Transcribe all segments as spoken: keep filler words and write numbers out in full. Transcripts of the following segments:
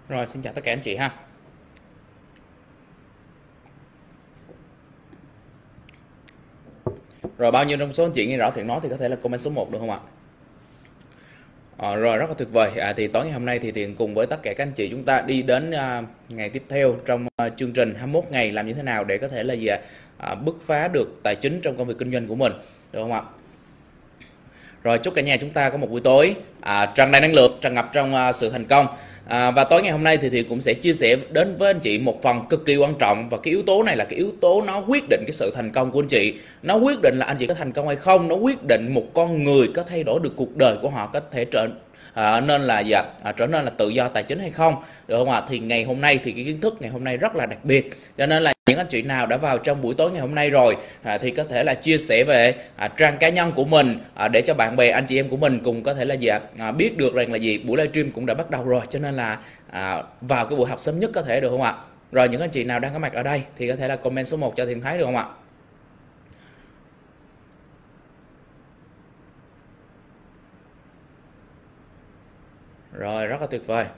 Rồi, xin chào tất cả anh chị ha. Rồi, bao nhiêu trong số anh chị nghe rõ tiếng nói thì có thể là comment số một được không ạ? Ờ, rồi, rất là tuyệt vời. À, thì tối ngày hôm nay thì Tiền cùng với tất cả các anh chị chúng ta đi đến à, ngày tiếp theo trong à, chương trình hai mươi mốt ngày làm như thế nào để có thể là gì ạ? À, bứt phá được tài chính trong công việc kinh doanh của mình, được không ạ? Rồi, chúc cả nhà chúng ta có một buổi tối à, tràn đầy năng lượng, tràn ngập trong à, sự thành công. À, và tối ngày hôm nay thì Thiện cũng sẽ chia sẻ đến với anh chị một phần cực kỳ quan trọng, và cái yếu tố này là cái yếu tố nó quyết định cái sự thành công của anh chị. Nó quyết định là anh chị có thành công hay không, nó quyết định một con người có thay đổi được cuộc đời của họ, có thể trở à, nên là dạ, à, trở nên là tự do tài chính hay không, được không ạ? Thì ngày hôm nay thì cái kiến thức ngày hôm nay rất là đặc biệt, cho nên là những anh chị nào đã vào trong buổi tối ngày hôm nay rồi à, thì có thể là chia sẻ về à, trang cá nhân của mình à, để cho bạn bè anh chị em của mình cùng có thể là gì ạ? À, biết được rằng là gì buổi livestream cũng đã bắt đầu rồi, cho nên là à, vào cái buổi học sớm nhất có thể, được không ạ? Rồi, những anh chị nào đang có mặt ở đây thì có thể là comment số một cho Thiện thấy, được không ạ? Rồi, rất là tuyệt vời.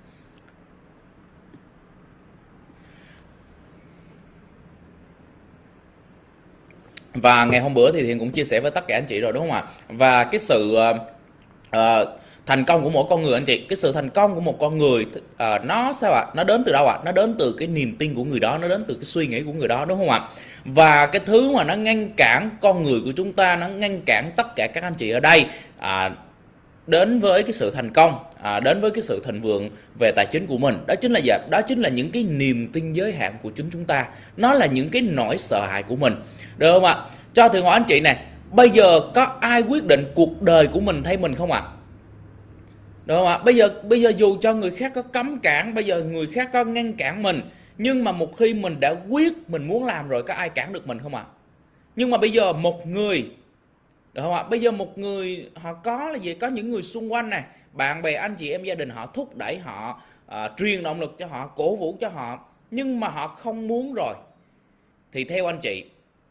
Và ngày hôm bữa thì Thiện cũng chia sẻ với tất cả anh chị rồi, đúng không ạ? Và cái sự uh, uh, thành công của mỗi con người anh chị, cái sự thành công của một con người uh, nó sao ạ? Nó đến từ đâu ạ? Nó đến từ cái niềm tin của người đó, nó đến từ cái suy nghĩ của người đó, đúng không ạ? Và cái thứ mà nó ngăn cản con người của chúng ta, nó ngăn cản tất cả các anh chị ở đây uh, đến với cái sự thành công, à, đến với cái sự thịnh vượng về tài chính của mình, đó chính là gì? Đó chính là những cái niềm tin giới hạn của chính chúng ta, nó là những cái nỗi sợ hãi của mình, được không ạ? Cho thử hỏi anh chị này, bây giờ có ai quyết định cuộc đời của mình thay mình không ạ? Được không ạ? Bây giờ bây giờ dù cho người khác có cấm cản, bây giờ người khác có ngăn cản mình, nhưng mà một khi mình đã quyết mình muốn làm rồi, có ai cản được mình không ạ? Nhưng mà bây giờ một người, được không ạ? Bây giờ một người họ có là gì? Có những người xung quanh này, bạn bè, anh chị em, gia đình họ thúc đẩy họ, à, truyền động lực cho họ, cổ vũ cho họ, nhưng mà họ không muốn rồi, thì theo anh chị,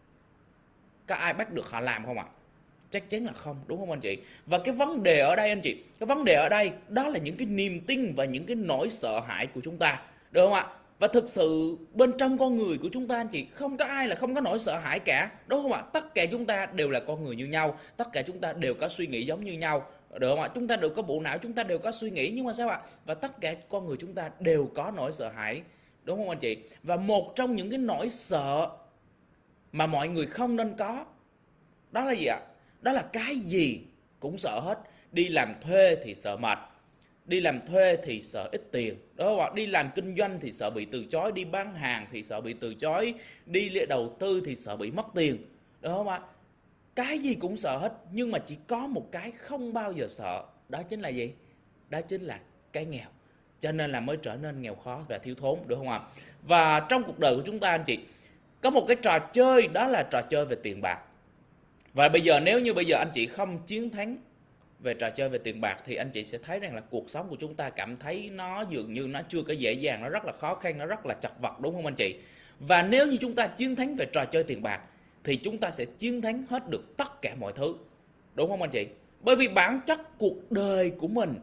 có ai bắt được họ làm không ạ? Chắc chắn là không, đúng không anh chị? Và cái vấn đề ở đây anh chị, cái vấn đề ở đây đó là những cái niềm tin và những cái nỗi sợ hãi của chúng ta, được không ạ? Và thực sự bên trong con người của chúng ta anh chị, không có ai là không có nỗi sợ hãi cả, đúng không ạ? Tất cả chúng ta đều là con người như nhau, tất cả chúng ta đều có suy nghĩ giống như nhau, được không ạ? Chúng ta đều có bộ não, chúng ta đều có suy nghĩ, nhưng mà sao ạ? Và tất cả con người chúng ta đều có nỗi sợ hãi, đúng không anh chị? Và một trong những cái nỗi sợ mà mọi người không nên có, đó là gì ạ? Đó là cái gì cũng sợ hết. Đi làm thuê thì sợ mệt, đi làm thuê thì sợ ít tiền, đúng không ạ? Đi làm kinh doanh thì sợ bị từ chối, đi bán hàng thì sợ bị từ chối, đi đầu tư thì sợ bị mất tiền, đúng không ạ? Cái gì cũng sợ hết, nhưng mà chỉ có một cái không bao giờ sợ, đó chính là gì? Đó chính là cái nghèo. Cho nên là mới trở nên nghèo khó và thiếu thốn, được không ạ? Và trong cuộc đời của chúng ta anh chị, có một cái trò chơi, đó là trò chơi về tiền bạc. Và bây giờ nếu như bây giờ anh chị không chiến thắng về trò chơi về tiền bạc, thì anh chị sẽ thấy rằng là cuộc sống của chúng ta cảm thấy nó dường như nó chưa có dễ dàng, nó rất là khó khăn, nó rất là chật vật, đúng không anh chị? Và nếu như chúng ta chiến thắng về trò chơi tiền bạc, thì chúng ta sẽ chiến thắng hết được tất cả mọi thứ, đúng không anh chị? Bởi vì bản chất cuộc đời của mình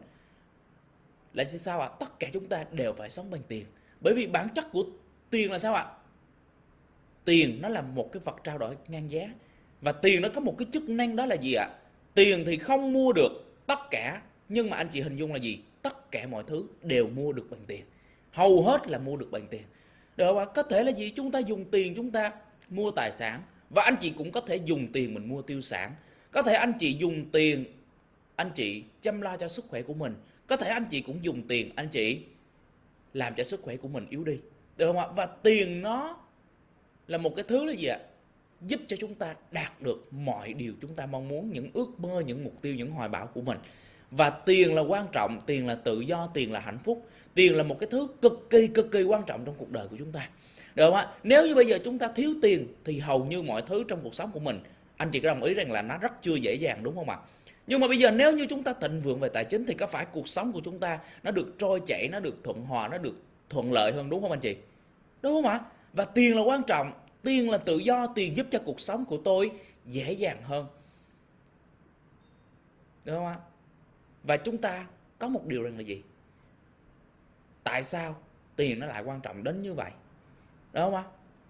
là sao ạ? Tất cả chúng ta đều phải sống bằng tiền. Bởi vì bản chất của tiền là sao ạ? Tiền nó là một cái vật trao đổi ngang giá. Và tiền nó có một cái chức năng, đó là gì ạ? Tiền thì không mua được tất cả, nhưng mà anh chị hình dung là gì? Tất cả mọi thứ đều mua được bằng tiền. Hầu hết là mua được bằng tiền. Được không ạ? Có thể là gì? Chúng ta dùng tiền chúng ta mua tài sản. Và anh chị cũng có thể dùng tiền mình mua tiêu sản. Có thể anh chị dùng tiền anh chị chăm lo cho sức khỏe của mình. Có thể anh chị cũng dùng tiền anh chị làm cho sức khỏe của mình yếu đi, được không ạ? Và tiền nó là một cái thứ là gì ạ? Giúp cho chúng ta đạt được mọi điều chúng ta mong muốn, những ước mơ, những mục tiêu, những hoài bão của mình. Và tiền là quan trọng, tiền là tự do, tiền là hạnh phúc. Tiền là một cái thứ cực kỳ cực kỳ quan trọng trong cuộc đời của chúng ta, được không ạ? Nếu như bây giờ chúng ta thiếu tiền thì hầu như mọi thứ trong cuộc sống của mình, anh chị có đồng ý rằng là nó rất chưa dễ dàng, đúng không ạ? Nhưng mà bây giờ nếu như chúng ta thịnh vượng về tài chính, thì có phải cuộc sống của chúng ta nó được trôi chảy, nó được thuận hòa, nó được thuận lợi hơn, đúng không anh chị? Đúng không ạ? Và tiền là quan trọng, tiền là tự do, tiền giúp cho cuộc sống của tôi dễ dàng hơn, đúng không ạ? Và chúng ta có một điều rằng là gì? tại sao tiền nó lại quan trọng đến như vậy, đúng không ạ?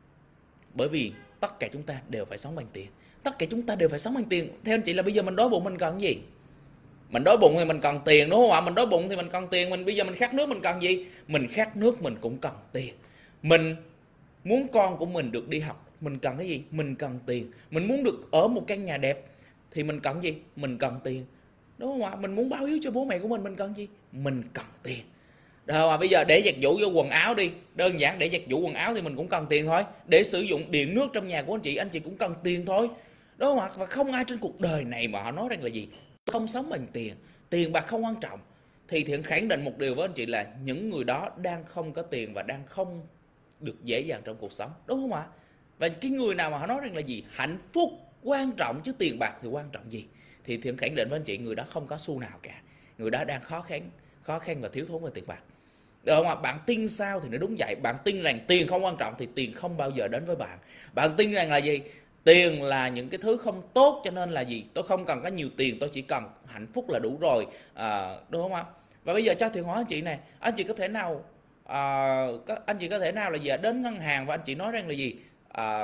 Bởi vì tất cả chúng ta đều phải sống bằng tiền, tất cả chúng ta đều phải sống bằng tiền. Theo anh chị là bây giờ mình đói bụng mình cần gì? Mình đói bụng thì mình cần tiền, đúng không ạ? Mình đói bụng thì mình cần tiền. Mình bây giờ mình khát nước mình cần gì? Mình khát nước mình cũng cần tiền. Mình muốn con của mình được đi học, mình cần cái gì? Mình cần tiền. Mình muốn được ở một căn nhà đẹp thì mình cần gì? Mình cần tiền, đúng không ạ? Mình muốn báo hiếu cho bố mẹ của mình, mình cần gì? Mình cần tiền. Đâu mà bây giờ để giặt giũ vô quần áo đi, đơn giản để giặt giũ quần áo thì mình cũng cần tiền thôi. Để sử dụng điện nước trong nhà của anh chị, anh chị cũng cần tiền thôi, đúng không ạ? Và không ai trên cuộc đời này mà họ nói rằng là gì không sống bằng tiền, tiền bạc không quan trọng. Thì Thiện khẳng định một điều với anh chị là những người đó đang không có tiền và đang không được dễ dàng trong cuộc sống, đúng không ạ? Và cái người nào mà họ nói rằng là gì hạnh phúc quan trọng chứ tiền bạc thì quan trọng gì, thì Thiện khẳng định với anh chị người đó không có xu nào cả. Người đó đang khó khăn, khó khăn và thiếu thốn về tiền bạc. Được không ạ? Bạn tin sao thì nó đúng vậy. Bạn tin rằng tiền không quan trọng thì tiền không bao giờ đến với bạn. Bạn tin rằng là gì? Tiền là những cái thứ không tốt, cho nên là gì? Tôi không cần có nhiều tiền, tôi chỉ cần hạnh phúc là đủ rồi, à, đúng không ạ? Và bây giờ cho Thiện hỏi anh chị này, anh chị có thể nào à, có, anh chị có thể nào là gì đến ngân hàng và anh chị nói rằng là gì à,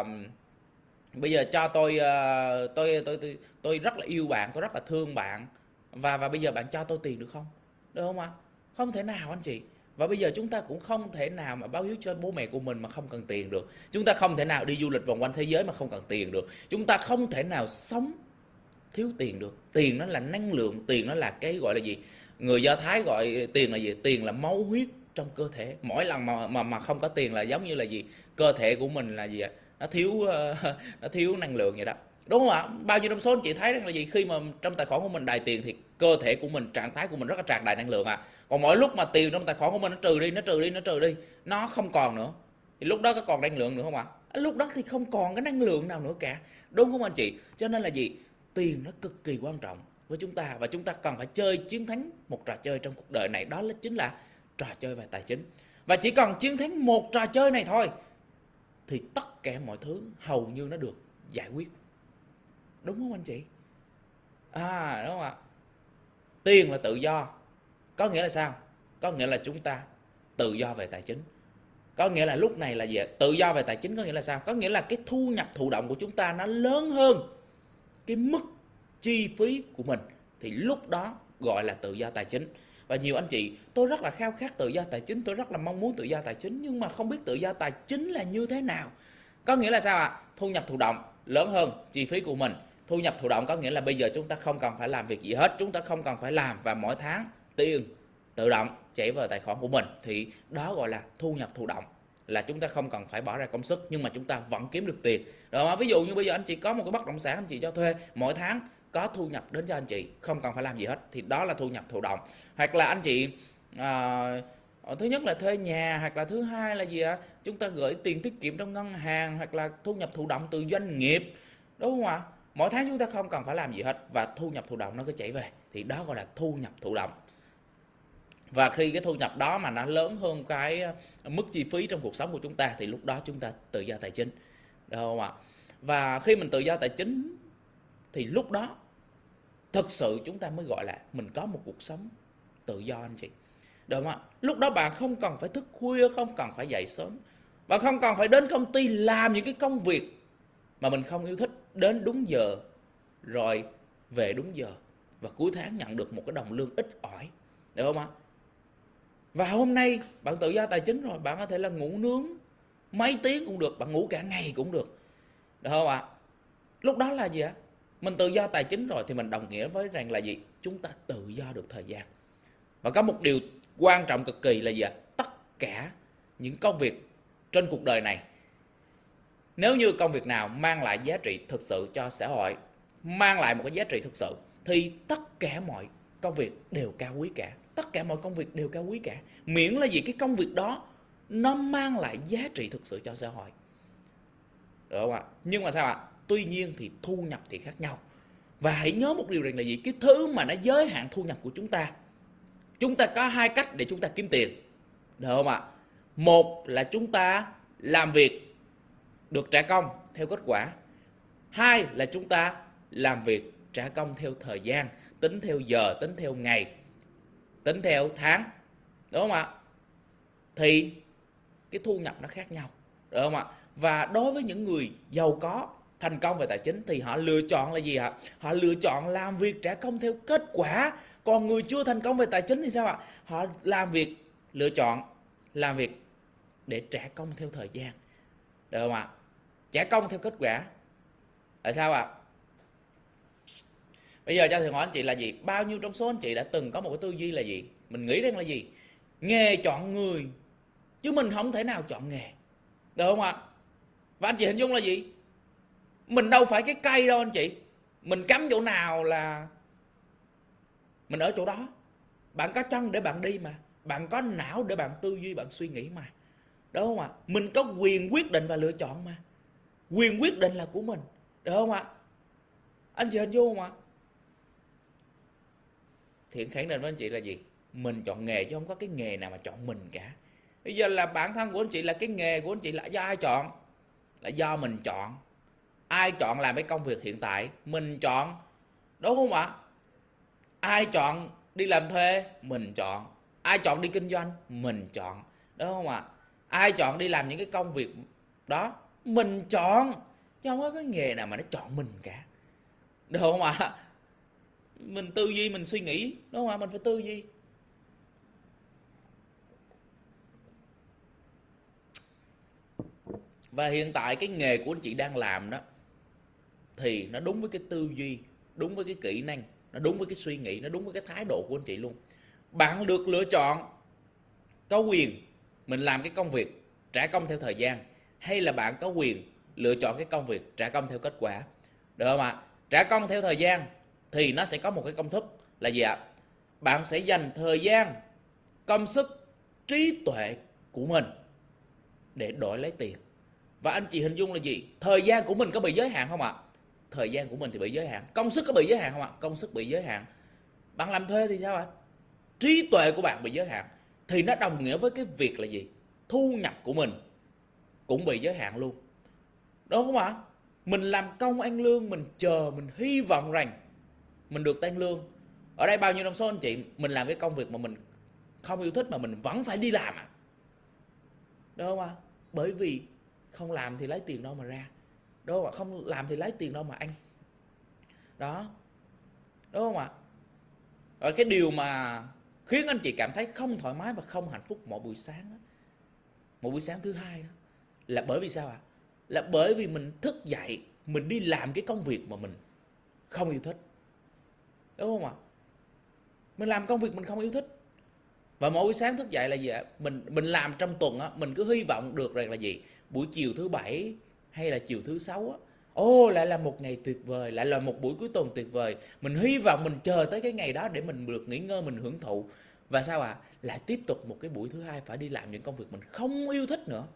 bây giờ cho tôi, uh, tôi tôi tôi tôi rất là yêu bạn, tôi rất là thương bạn, và và bây giờ bạn cho tôi tiền được không? Được không ạ? Không thể nào anh chị. Và bây giờ chúng ta cũng không thể nào mà báo hiếu cho bố mẹ của mình mà không cần tiền được. Chúng ta không thể nào đi du lịch vòng quanh thế giới mà không cần tiền được. Chúng ta không thể nào sống thiếu tiền được. Tiền nó là năng lượng, tiền nó là cái gọi là gì? Người Do Thái gọi tiền là gì? Tiền là máu huyết trong cơ thể. Mỗi lần mà mà mà không có tiền là giống như là gì? Cơ thể của mình là gì ạ? Nó thiếu nó thiếu năng lượng vậy đó. Đúng không ạ? Bao nhiêu trong số anh chị thấy rằng là gì? Khi mà trong tài khoản của mình đầy tiền thì cơ thể của mình, trạng thái của mình rất là tràn đầy năng lượng à. Còn mỗi lúc mà tiền trong tài khoản của mình nó trừ đi, nó trừ đi, nó trừ đi, nó không còn nữa, thì lúc đó có còn năng lượng nữa không ạ? Lúc đó thì không còn cái năng lượng nào nữa cả, đúng không anh chị? Cho nên là gì? Tiền nó cực kỳ quan trọng với chúng ta, và chúng ta cần phải chơi chiến thắng một trò chơi trong cuộc đời này, đó là chính là trò chơi về tài chính. Và chỉ cần chiến thắng một trò chơi này thôi thì tất cả mọi thứ hầu như nó được giải quyết, đúng không anh chị? À, đúng không ạ? Tiền là tự do, có nghĩa là sao? Có nghĩa là chúng ta tự do về tài chính. Có nghĩa là lúc này là gì? Tự do về tài chính có nghĩa là sao? Có nghĩa là cái thu nhập thụ động của chúng ta nó lớn hơn cái mức chi phí của mình, thì lúc đó gọi là tự do tài chính. Và nhiều anh chị, tôi rất là khao khát tự do tài chính, tôi rất là mong muốn tự do tài chính, nhưng mà không biết tự do tài chính là như thế nào. Có nghĩa là sao ạ? À? Thu nhập thụ động lớn hơn chi phí của mình. Thu nhập thụ động có nghĩa là bây giờ chúng ta không cần phải làm việc gì hết, chúng ta không cần phải làm, và mỗi tháng tiền tự động chảy vào tài khoản của mình, thì đó gọi là thu nhập thụ động, là chúng ta không cần phải bỏ ra công sức nhưng mà chúng ta vẫn kiếm được tiền. Đó, ví dụ như bây giờ anh chị có một cái bất động sản anh chị cho thuê, mỗi tháng có thu nhập đến cho anh chị, không cần phải làm gì hết, thì đó là thu nhập thụ động. Hoặc là anh chị à, thứ nhất là thuê nhà, hoặc là thứ hai là gì ạ? Chúng ta gửi tiền tiết kiệm trong ngân hàng, hoặc là thu nhập thụ động từ doanh nghiệp, đúng không ạ? Mỗi tháng chúng ta không cần phải làm gì hết và thu nhập thụ động nó cứ chảy về, thì đó gọi là thu nhập thụ động. Và khi cái thu nhập đó mà nó lớn hơn cái mức chi phí trong cuộc sống của chúng ta thì lúc đó chúng ta tự do tài chính, đúng không ạ? Và khi mình tự do tài chính thì lúc đó thực sự chúng ta mới gọi là mình có một cuộc sống tự do anh chị, được không ạ? Lúc đó bạn không cần phải thức khuya, không cần phải dậy sớm, bạn không cần phải đến công ty làm những cái công việc mà mình không yêu thích, đến đúng giờ rồi về đúng giờ, và cuối tháng nhận được một cái đồng lương ít ỏi, được không ạ? Và hôm nay bạn tự do tài chính rồi, bạn có thể là ngủ nướng mấy tiếng cũng được, bạn ngủ cả ngày cũng được, được không ạ? Lúc đó là gì ạ? Mình tự do tài chính rồi thì mình đồng nghĩa với rằng là gì? Chúng ta tự do được thời gian. Và có một điều quan trọng cực kỳ là gì ạ? Tất cả những công việc trên cuộc đời này, nếu như công việc nào mang lại giá trị thực sự cho xã hội, mang lại một cái giá trị thực sự, thì tất cả mọi công việc đều cao quý cả. Tất cả mọi công việc đều cao quý cả. Miễn là gì? Cái công việc đó nó mang lại giá trị thực sự cho xã hội, được không ạ? Nhưng mà sao ạ? Tuy nhiên thì thu nhập thì khác nhau. Và hãy nhớ một điều rằng là gì? Cái thứ mà nó giới hạn thu nhập của chúng ta, chúng ta có hai cách để chúng ta kiếm tiền, được không ạ? Một là chúng ta làm việc được trả công theo kết quả. Hai là chúng ta làm việc trả công theo thời gian, tính theo giờ, tính theo ngày, tính theo tháng, đúng không ạ? thì cái thu nhập nó khác nhau, được không ạ? Và đối với những người giàu có, thành công về tài chính thì họ lựa chọn là gì ạ? Họ lựa chọn làm việc trả công theo kết quả. Còn người chưa thành công về tài chính thì sao ạ? Họ làm việc, lựa chọn làm việc để trả công theo thời gian, được không ạ? Trả công theo kết quả là sao ạ? Bây giờ cho thầy hỏi anh chị là gì? Bao nhiêu trong số anh chị đã từng có một cái tư duy là gì? Mình nghĩ rằng là gì? Nghề chọn người, chứ mình không thể nào chọn nghề, được không ạ? Và anh chị hình dung là gì? Mình đâu phải cái cây đâu anh chị. Mình cắm chỗ nào là mình ở chỗ đó. Bạn có chân để bạn đi mà. Bạn có não để bạn tư duy, bạn suy nghĩ mà, đúng không ạ? Mình có quyền quyết định và lựa chọn mà. Quyền quyết định là của mình, được không ạ? Anh chị hình dung không ạ? Thiện khẳng định với anh chị là gì? Mình chọn nghề chứ không có cái nghề nào mà chọn mình cả. Bây giờ là bản thân của anh chị, là cái nghề của anh chị là do ai chọn? Là do mình chọn. Ai chọn làm cái công việc hiện tại? Mình chọn, đúng không ạ? Ai chọn đi làm thuê? Mình chọn. Ai chọn đi kinh doanh? Mình chọn, đúng không ạ? Ai chọn đi làm những cái công việc đó? Mình chọn. Chứ không có cái nghề nào mà nó chọn mình cả, được không ạ? Mình tư duy, mình suy nghĩ, đúng không ạ? Mình phải tư duy. Và hiện tại cái nghề của anh chị đang làm đó thì nó đúng với cái tư duy, đúng với cái kỹ năng, nó đúng với cái suy nghĩ, nó đúng với cái thái độ của anh chị luôn. Bạn được lựa chọn, có quyền mình làm cái công việc trả công theo thời gian, hay là bạn có quyền lựa chọn cái công việc trả công theo kết quả, được không ạ? Trả công theo thời gian thì nó sẽ có một cái công thức là gì ạ? Bạn sẽ dành thời gian, công sức, trí tuệ của mình để đổi lấy tiền. Và anh chị hình dung là gì? Thời gian của mình có bị giới hạn không ạ? Thời gian của mình thì bị giới hạn. Công sức có bị giới hạn không ạ? Công sức bị giới hạn. Bạn làm thuê thì sao ạ? Trí tuệ của bạn bị giới hạn. Thì nó đồng nghĩa với cái việc là gì? Thu nhập của mình cũng bị giới hạn luôn, đúng không ạ? Mình làm công ăn lương, mình chờ, mình hy vọng rằng mình được tăng lương. Ở đây bao nhiêu trong số anh chị mình làm cái công việc mà mình không yêu thích mà mình vẫn phải đi làm à? Đúng không ạ? Bởi vì không làm thì lấy tiền đâu mà ra, đúng không ạ? Không làm thì lấy tiền đâu mà ăn. Đó, đúng không ạ? Rồi cái điều mà khiến anh chị cảm thấy không thoải mái và không hạnh phúc mỗi buổi sáng đó, một buổi sáng thứ hai đó, là bởi vì sao ạ? Là bởi vì mình thức dậy, mình đi làm cái công việc mà mình không yêu thích, đúng không ạ? Mình làm công việc mình không yêu thích. Và mỗi buổi sáng thức dậy là gì ạ? Mình mình làm trong tuần á, mình cứ hy vọng được rằng là gì? Buổi chiều thứ bảy hay là chiều thứ sáu á, ô lại là một ngày tuyệt vời, lại là một buổi cuối tuần tuyệt vời. Mình hy vọng, mình chờ tới cái ngày đó để mình được nghỉ ngơi, mình hưởng thụ. Và sao ạ? Lại tiếp tục một cái buổi thứ hai phải đi làm những công việc mình không yêu thích nữa.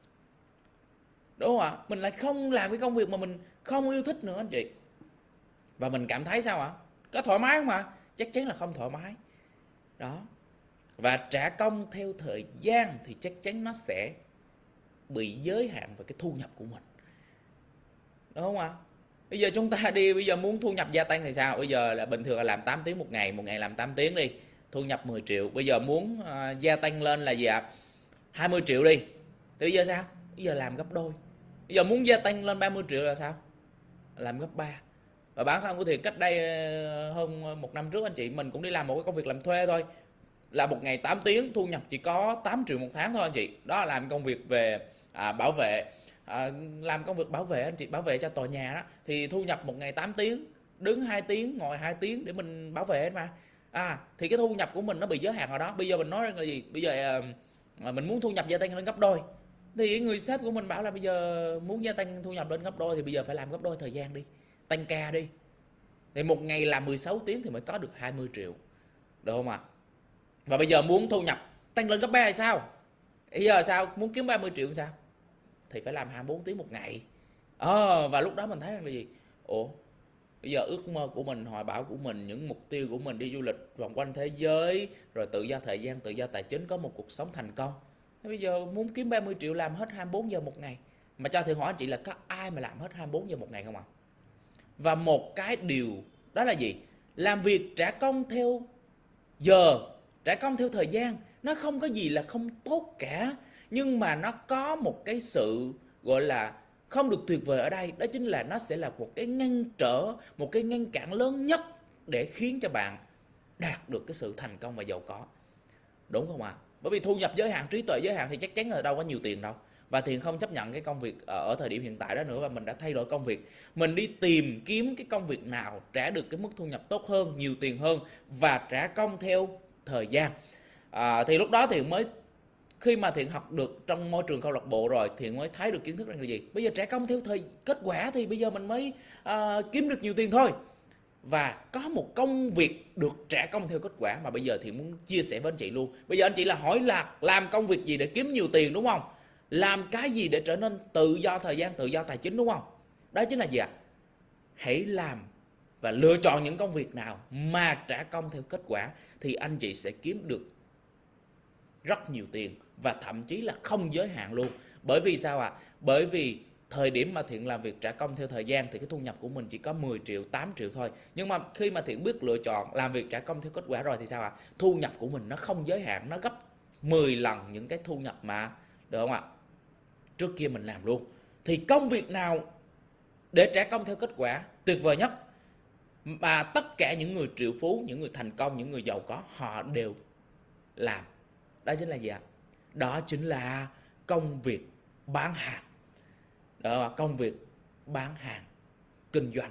Đúng không ạ? Mình lại không làm cái công việc mà mình không yêu thích nữa anh chị. Và mình cảm thấy sao ạ? Có thoải mái không ạ? Chắc chắn là không thoải mái. Đó. Và trả công theo thời gian thì chắc chắn nó sẽ bị giới hạn về cái thu nhập của mình, đúng không ạ? Bây giờ chúng ta đi, bây giờ muốn thu nhập gia tăng thì sao? Bây giờ là bình thường là làm tám tiếng một ngày, một ngày làm tám tiếng đi, thu nhập mười triệu. Bây giờ muốn uh, gia tăng lên là gì ạ? hai mươi triệu đi. Thì bây giờ sao? Bây giờ làm gấp đôi. Bây giờ muốn gia tăng lên ba mươi triệu là sao? Làm gấp ba. Và bản thân của Thiện cách đây hơn một năm trước anh chị, mình cũng đi làm một cái công việc làm thuê thôi, là một ngày tám tiếng, thu nhập chỉ có tám triệu một tháng thôi anh chị. Đó là làm công việc về à, bảo vệ, à, làm công việc bảo vệ anh chị, bảo vệ cho tòa nhà đó. Thì thu nhập một ngày tám tiếng, đứng hai tiếng, ngồi hai tiếng để mình bảo vệ mà. À, thì cái thu nhập của mình nó bị giới hạn ở đó. Bây giờ mình nói là gì? Bây giờ à, mình muốn thu nhập gia tăng lên gấp đôi. Thì người sếp của mình bảo là bây giờ muốn gia tăng thu nhập lên gấp đôi thì bây giờ phải làm gấp đôi thời gian đi, tăng ca đi. Thì một ngày làm mười sáu tiếng thì mới có được hai mươi triệu, được không ạ? À? Và bây giờ muốn thu nhập tăng lên gấp ba thì sao? Bây giờ sao? Muốn kiếm ba mươi triệu sao? Thì phải làm hai mươi bốn tiếng một ngày. À, và lúc đó mình thấy rằng là gì? Ủa, bây giờ ước mơ của mình, hoài bão của mình, những mục tiêu của mình đi du lịch vòng quanh thế giới, rồi tự do thời gian, tự do tài chính, có một cuộc sống thành công. Thế bây giờ muốn kiếm ba mươi triệu làm hết hai mươi bốn giờ một ngày. Mà cho Thiện hỏi anh chị là có ai mà làm hết hai mươi bốn giờ một ngày không ạ? À? Và một cái điều đó là gì? Làm việc trả công theo giờ, trả công theo thời gian, nó không có gì là không tốt cả, nhưng mà nó có một cái sự gọi là không được tuyệt vời ở đây, đó chính là nó sẽ là một cái ngăn trở, một cái ngăn cản lớn nhất để khiến cho bạn đạt được cái sự thành công và giàu có, đúng không ạ? À? Bởi vì thu nhập giới hạn, trí tuệ giới hạn thì chắc chắn là đâu có nhiều tiền đâu. Và Thiện không chấp nhận cái công việc ở thời điểm hiện tại đó nữa, và mình đã thay đổi công việc. Mình đi tìm kiếm cái công việc nào trả được cái mức thu nhập tốt hơn, nhiều tiền hơn và trả công theo thời gian. À, thì lúc đó Thiện mới, khi mà Thiện học được trong môi trường câu lạc bộ rồi, Thiện mới thấy được kiến thức rằng là gì? Bây giờ trả công theo thời kết quả thì bây giờ mình mới à, kiếm được nhiều tiền thôi. Và có một công việc được trả công theo kết quả mà bây giờ thì muốn chia sẻ với anh chị luôn. Bây giờ anh chị là hỏi là làm công việc gì để kiếm nhiều tiền, đúng không? Làm cái gì để trở nên tự do thời gian, tự do tài chính, đúng không? Đó chính là gì ạ? À? Hãy làm và lựa chọn những công việc nào mà trả công theo kết quả thì anh chị sẽ kiếm được rất nhiều tiền, và thậm chí là không giới hạn luôn. Bởi vì sao ạ? À? Bởi vì thời điểm mà Thiện làm việc trả công theo thời gian thì cái thu nhập của mình chỉ có mười triệu, tám triệu thôi. Nhưng mà khi mà Thiện biết lựa chọn làm việc trả công theo kết quả rồi thì sao ạ? À? Thu nhập của mình nó không giới hạn, nó gấp mười lần những cái thu nhập mà, được không ạ? Trước kia mình làm luôn. Thì công việc nào để trả công theo kết quả tuyệt vời nhất mà tất cả những người triệu phú, những người thành công, những người giàu có họ đều làm, đó chính là gì ạ? Đó chính là công việc bán hàng. Đó là công việc bán hàng, kinh doanh.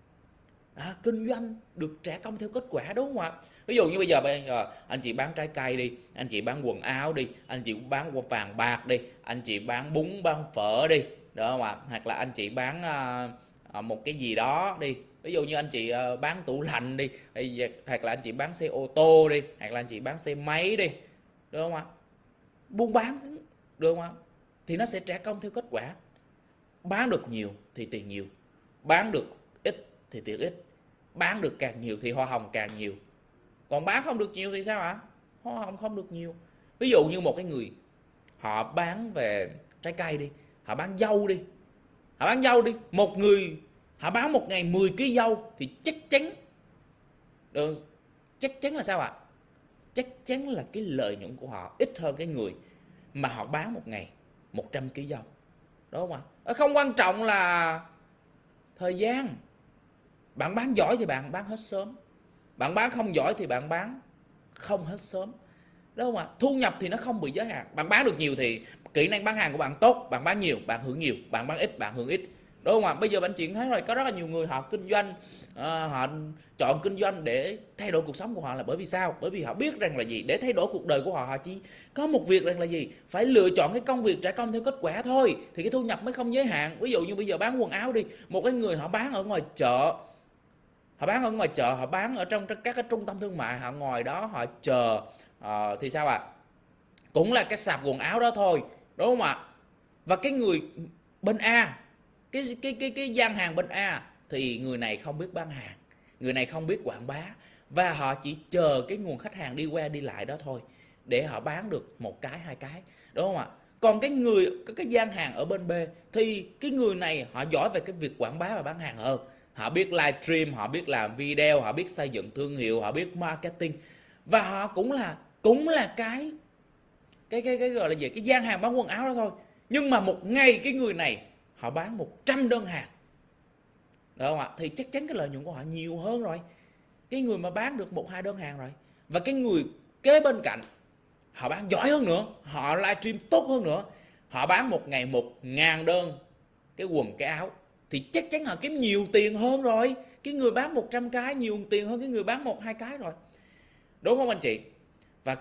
À, kinh doanh được trả công theo kết quả, đúng không ạ? Ví dụ như bây giờ, bây giờ anh chị bán trái cây đi, anh chị bán quần áo đi, anh chị bán vàng bạc đi, anh chị bán bún, bán phở đi, được không ạ? Hoặc là anh chị bán uh, một cái gì đó đi, ví dụ như anh chị uh, bán tủ lạnh đi, hoặc là anh chị bán xe ô tô đi, hoặc là anh chị bán xe máy đi, được không ạ? Buôn bán, được không ạ? Thì nó sẽ trả công theo kết quả. Bán được nhiều thì tiền nhiều, bán được ít thì tiền ít, bán được càng nhiều thì hoa hồng càng nhiều. Còn bán không được nhiều thì sao ạ? Hoa hồng không được nhiều. Ví dụ như một cái người họ bán về trái cây đi, họ bán dâu đi, họ bán dâu đi, một người họ bán một ngày mười ký dâu thì chắc chắn được, chắc chắn là sao ạ? Chắc chắn là cái lợi nhuận của họ ít hơn cái người mà họ bán một ngày một trăm ký dâu, đúng không ạ? Không quan trọng là thời gian, bạn bán giỏi thì bạn bán hết sớm, bạn bán không giỏi thì bạn bán không hết sớm, đúng không ạ? Thu nhập thì nó không bị giới hạn. Bạn bán được nhiều thì kỹ năng bán hàng của bạn tốt, bạn bán nhiều bạn hưởng nhiều, bạn bán ít bạn hưởng ít, đúng không ạ? Bây giờ bạn chuyện thấy rồi, có rất là nhiều người họ kinh doanh, à, họ chọn kinh doanh để thay đổi cuộc sống của họ là bởi vì sao? Bởi vì họ biết rằng là gì? Để thay đổi cuộc đời của họ, họ chỉ có một việc rằng là gì? Phải lựa chọn cái công việc trả công theo kết quả thôi, thì cái thu nhập mới không giới hạn. Ví dụ như bây giờ bán quần áo đi, một cái người họ bán ở ngoài chợ, họ bán ở ngoài chợ, họ bán ở trong các cái trung tâm thương mại, họ ngồi đó họ chờ, à, thì sao ạ? À? Cũng là cái sạp quần áo đó thôi, đúng không ạ? Và cái người bên A, cái cái cái cái gian hàng bên A thì người này không biết bán hàng, người này không biết quảng bá, và họ chỉ chờ cái nguồn khách hàng đi qua đi lại đó thôi để họ bán được một cái hai cái, đúng không ạ? Còn cái người cái, cái gian hàng ở bên B thì cái người này họ giỏi về cái việc quảng bá và bán hàng hơn, họ biết livestream, họ biết làm video, họ biết xây dựng thương hiệu, họ biết marketing, và họ cũng là cũng là cái cái cái cái gọi là gì, cái gian hàng bán quần áo đó thôi, nhưng mà một ngày cái người này họ bán một trăm đơn hàng, được không ạ? Thì chắc chắn cái lợi nhuận của họ nhiều hơn rồi, cái người mà bán được một hai đơn hàng rồi. Và cái người kế bên cạnh họ bán giỏi hơn nữa, họ livestream tốt hơn nữa, họ bán một ngày một ngàn đơn cái quần cái áo, thì chắc chắn họ kiếm nhiều tiền hơn rồi. Cái người bán một trăm cái nhiều tiền hơn cái người bán một hai cái rồi, đúng không anh chị? Và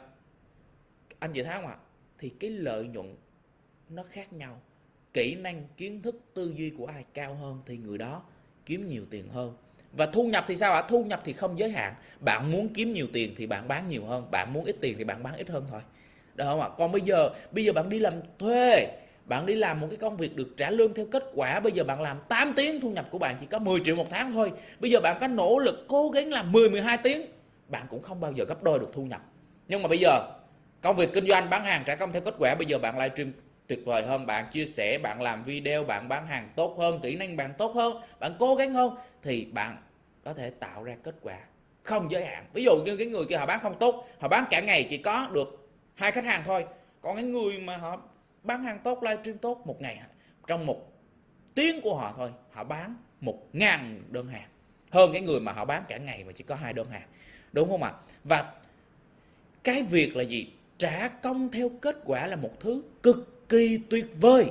anh chị thấy không ạ? Thì cái lợi nhuận nó khác nhau, kỹ năng, kiến thức, tư duy của ai cao hơn thì người đó kiếm nhiều tiền hơn. Và thu nhập thì sao ạ? Thu nhập thì không giới hạn, bạn muốn kiếm nhiều tiền thì bạn bán nhiều hơn, bạn muốn ít tiền thì bạn bán ít hơn thôi, được không ạ? Còn bây giờ bây giờ bạn đi làm thuê, bạn đi làm một cái công việc được trả lương theo kết quả, bây giờ bạn làm tám tiếng, thu nhập của bạn chỉ có mười triệu một tháng thôi. Bây giờ bạn có nỗ lực cố gắng làm mười mười hai tiếng, bạn cũng không bao giờ gấp đôi được thu nhập. Nhưng mà bây giờ công việc kinh doanh bán hàng trả công theo kết quả, bây giờ bạn livestream tuyệt vời hơn, bạn chia sẻ, bạn làm video, bạn bán hàng tốt hơn, kỹ năng bạn tốt hơn, bạn cố gắng hơn, thì bạn có thể tạo ra kết quả không giới hạn. Ví dụ như cái người kia họ bán không tốt, họ bán cả ngày chỉ có được hai khách hàng thôi. Còn cái người mà họ bán hàng tốt, livestream tốt, một ngày trong một tiếng của họ thôi, họ bán một ngàn đơn hàng, hơn cái người mà họ bán cả ngày mà chỉ có hai đơn hàng, đúng không ạ? Và cái việc là gì? Trả công theo kết quả là một thứ cực kỳ tuyệt vời,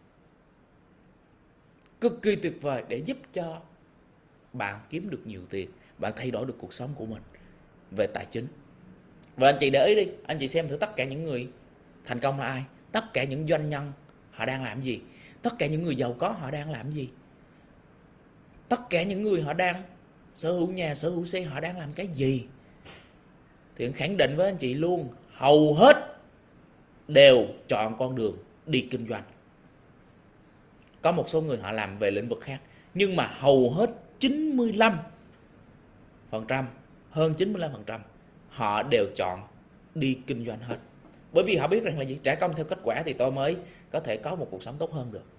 cực kỳ tuyệt vời để giúp cho bạn kiếm được nhiều tiền, bạn thay đổi được cuộc sống của mình về tài chính. Và anh chị để ý đi, anh chị xem thử tất cả những người thành công là ai, tất cả những doanh nhân họ đang làm gì, tất cả những người giàu có họ đang làm gì, tất cả những người họ đang sở hữu nhà, sở hữu xe, họ đang làm cái gì. Thì anh khẳng định với anh chị luôn, hầu hết đều chọn con đường đi kinh doanh. Có một số người họ làm về lĩnh vực khác, nhưng mà hầu hết chín mươi lăm phần trăm, hơn chín mươi lăm phần trăm họ đều chọn đi kinh doanh hết. Bởi vì họ biết rằng là gì? Trả công theo kết quả thì tôi mới có thể có một cuộc sống tốt hơn được.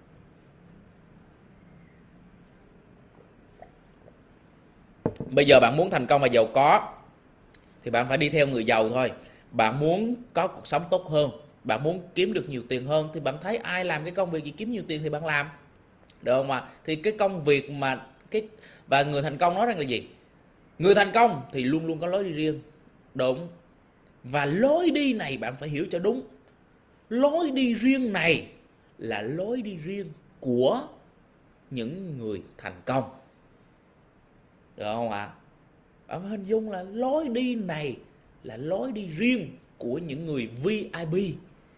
Bây giờ bạn muốn thành công và giàu có thì bạn phải đi theo người giàu thôi. Bạn muốn có cuộc sống tốt hơn, bạn muốn kiếm được nhiều tiền hơn, thì bạn thấy ai làm cái công việc gì kiếm nhiều tiền thì bạn làm, được không ạ? Thì cái công việc mà cái và người thành công nói rằng là gì? Người thành công thì luôn luôn có lối đi riêng, đúng. Và lối đi này bạn phải hiểu cho đúng. Lối đi riêng này là lối đi riêng của những người thành công, được không ạ? Bạn phải hình dung là lối đi này là lối đi riêng của những người vê i pê.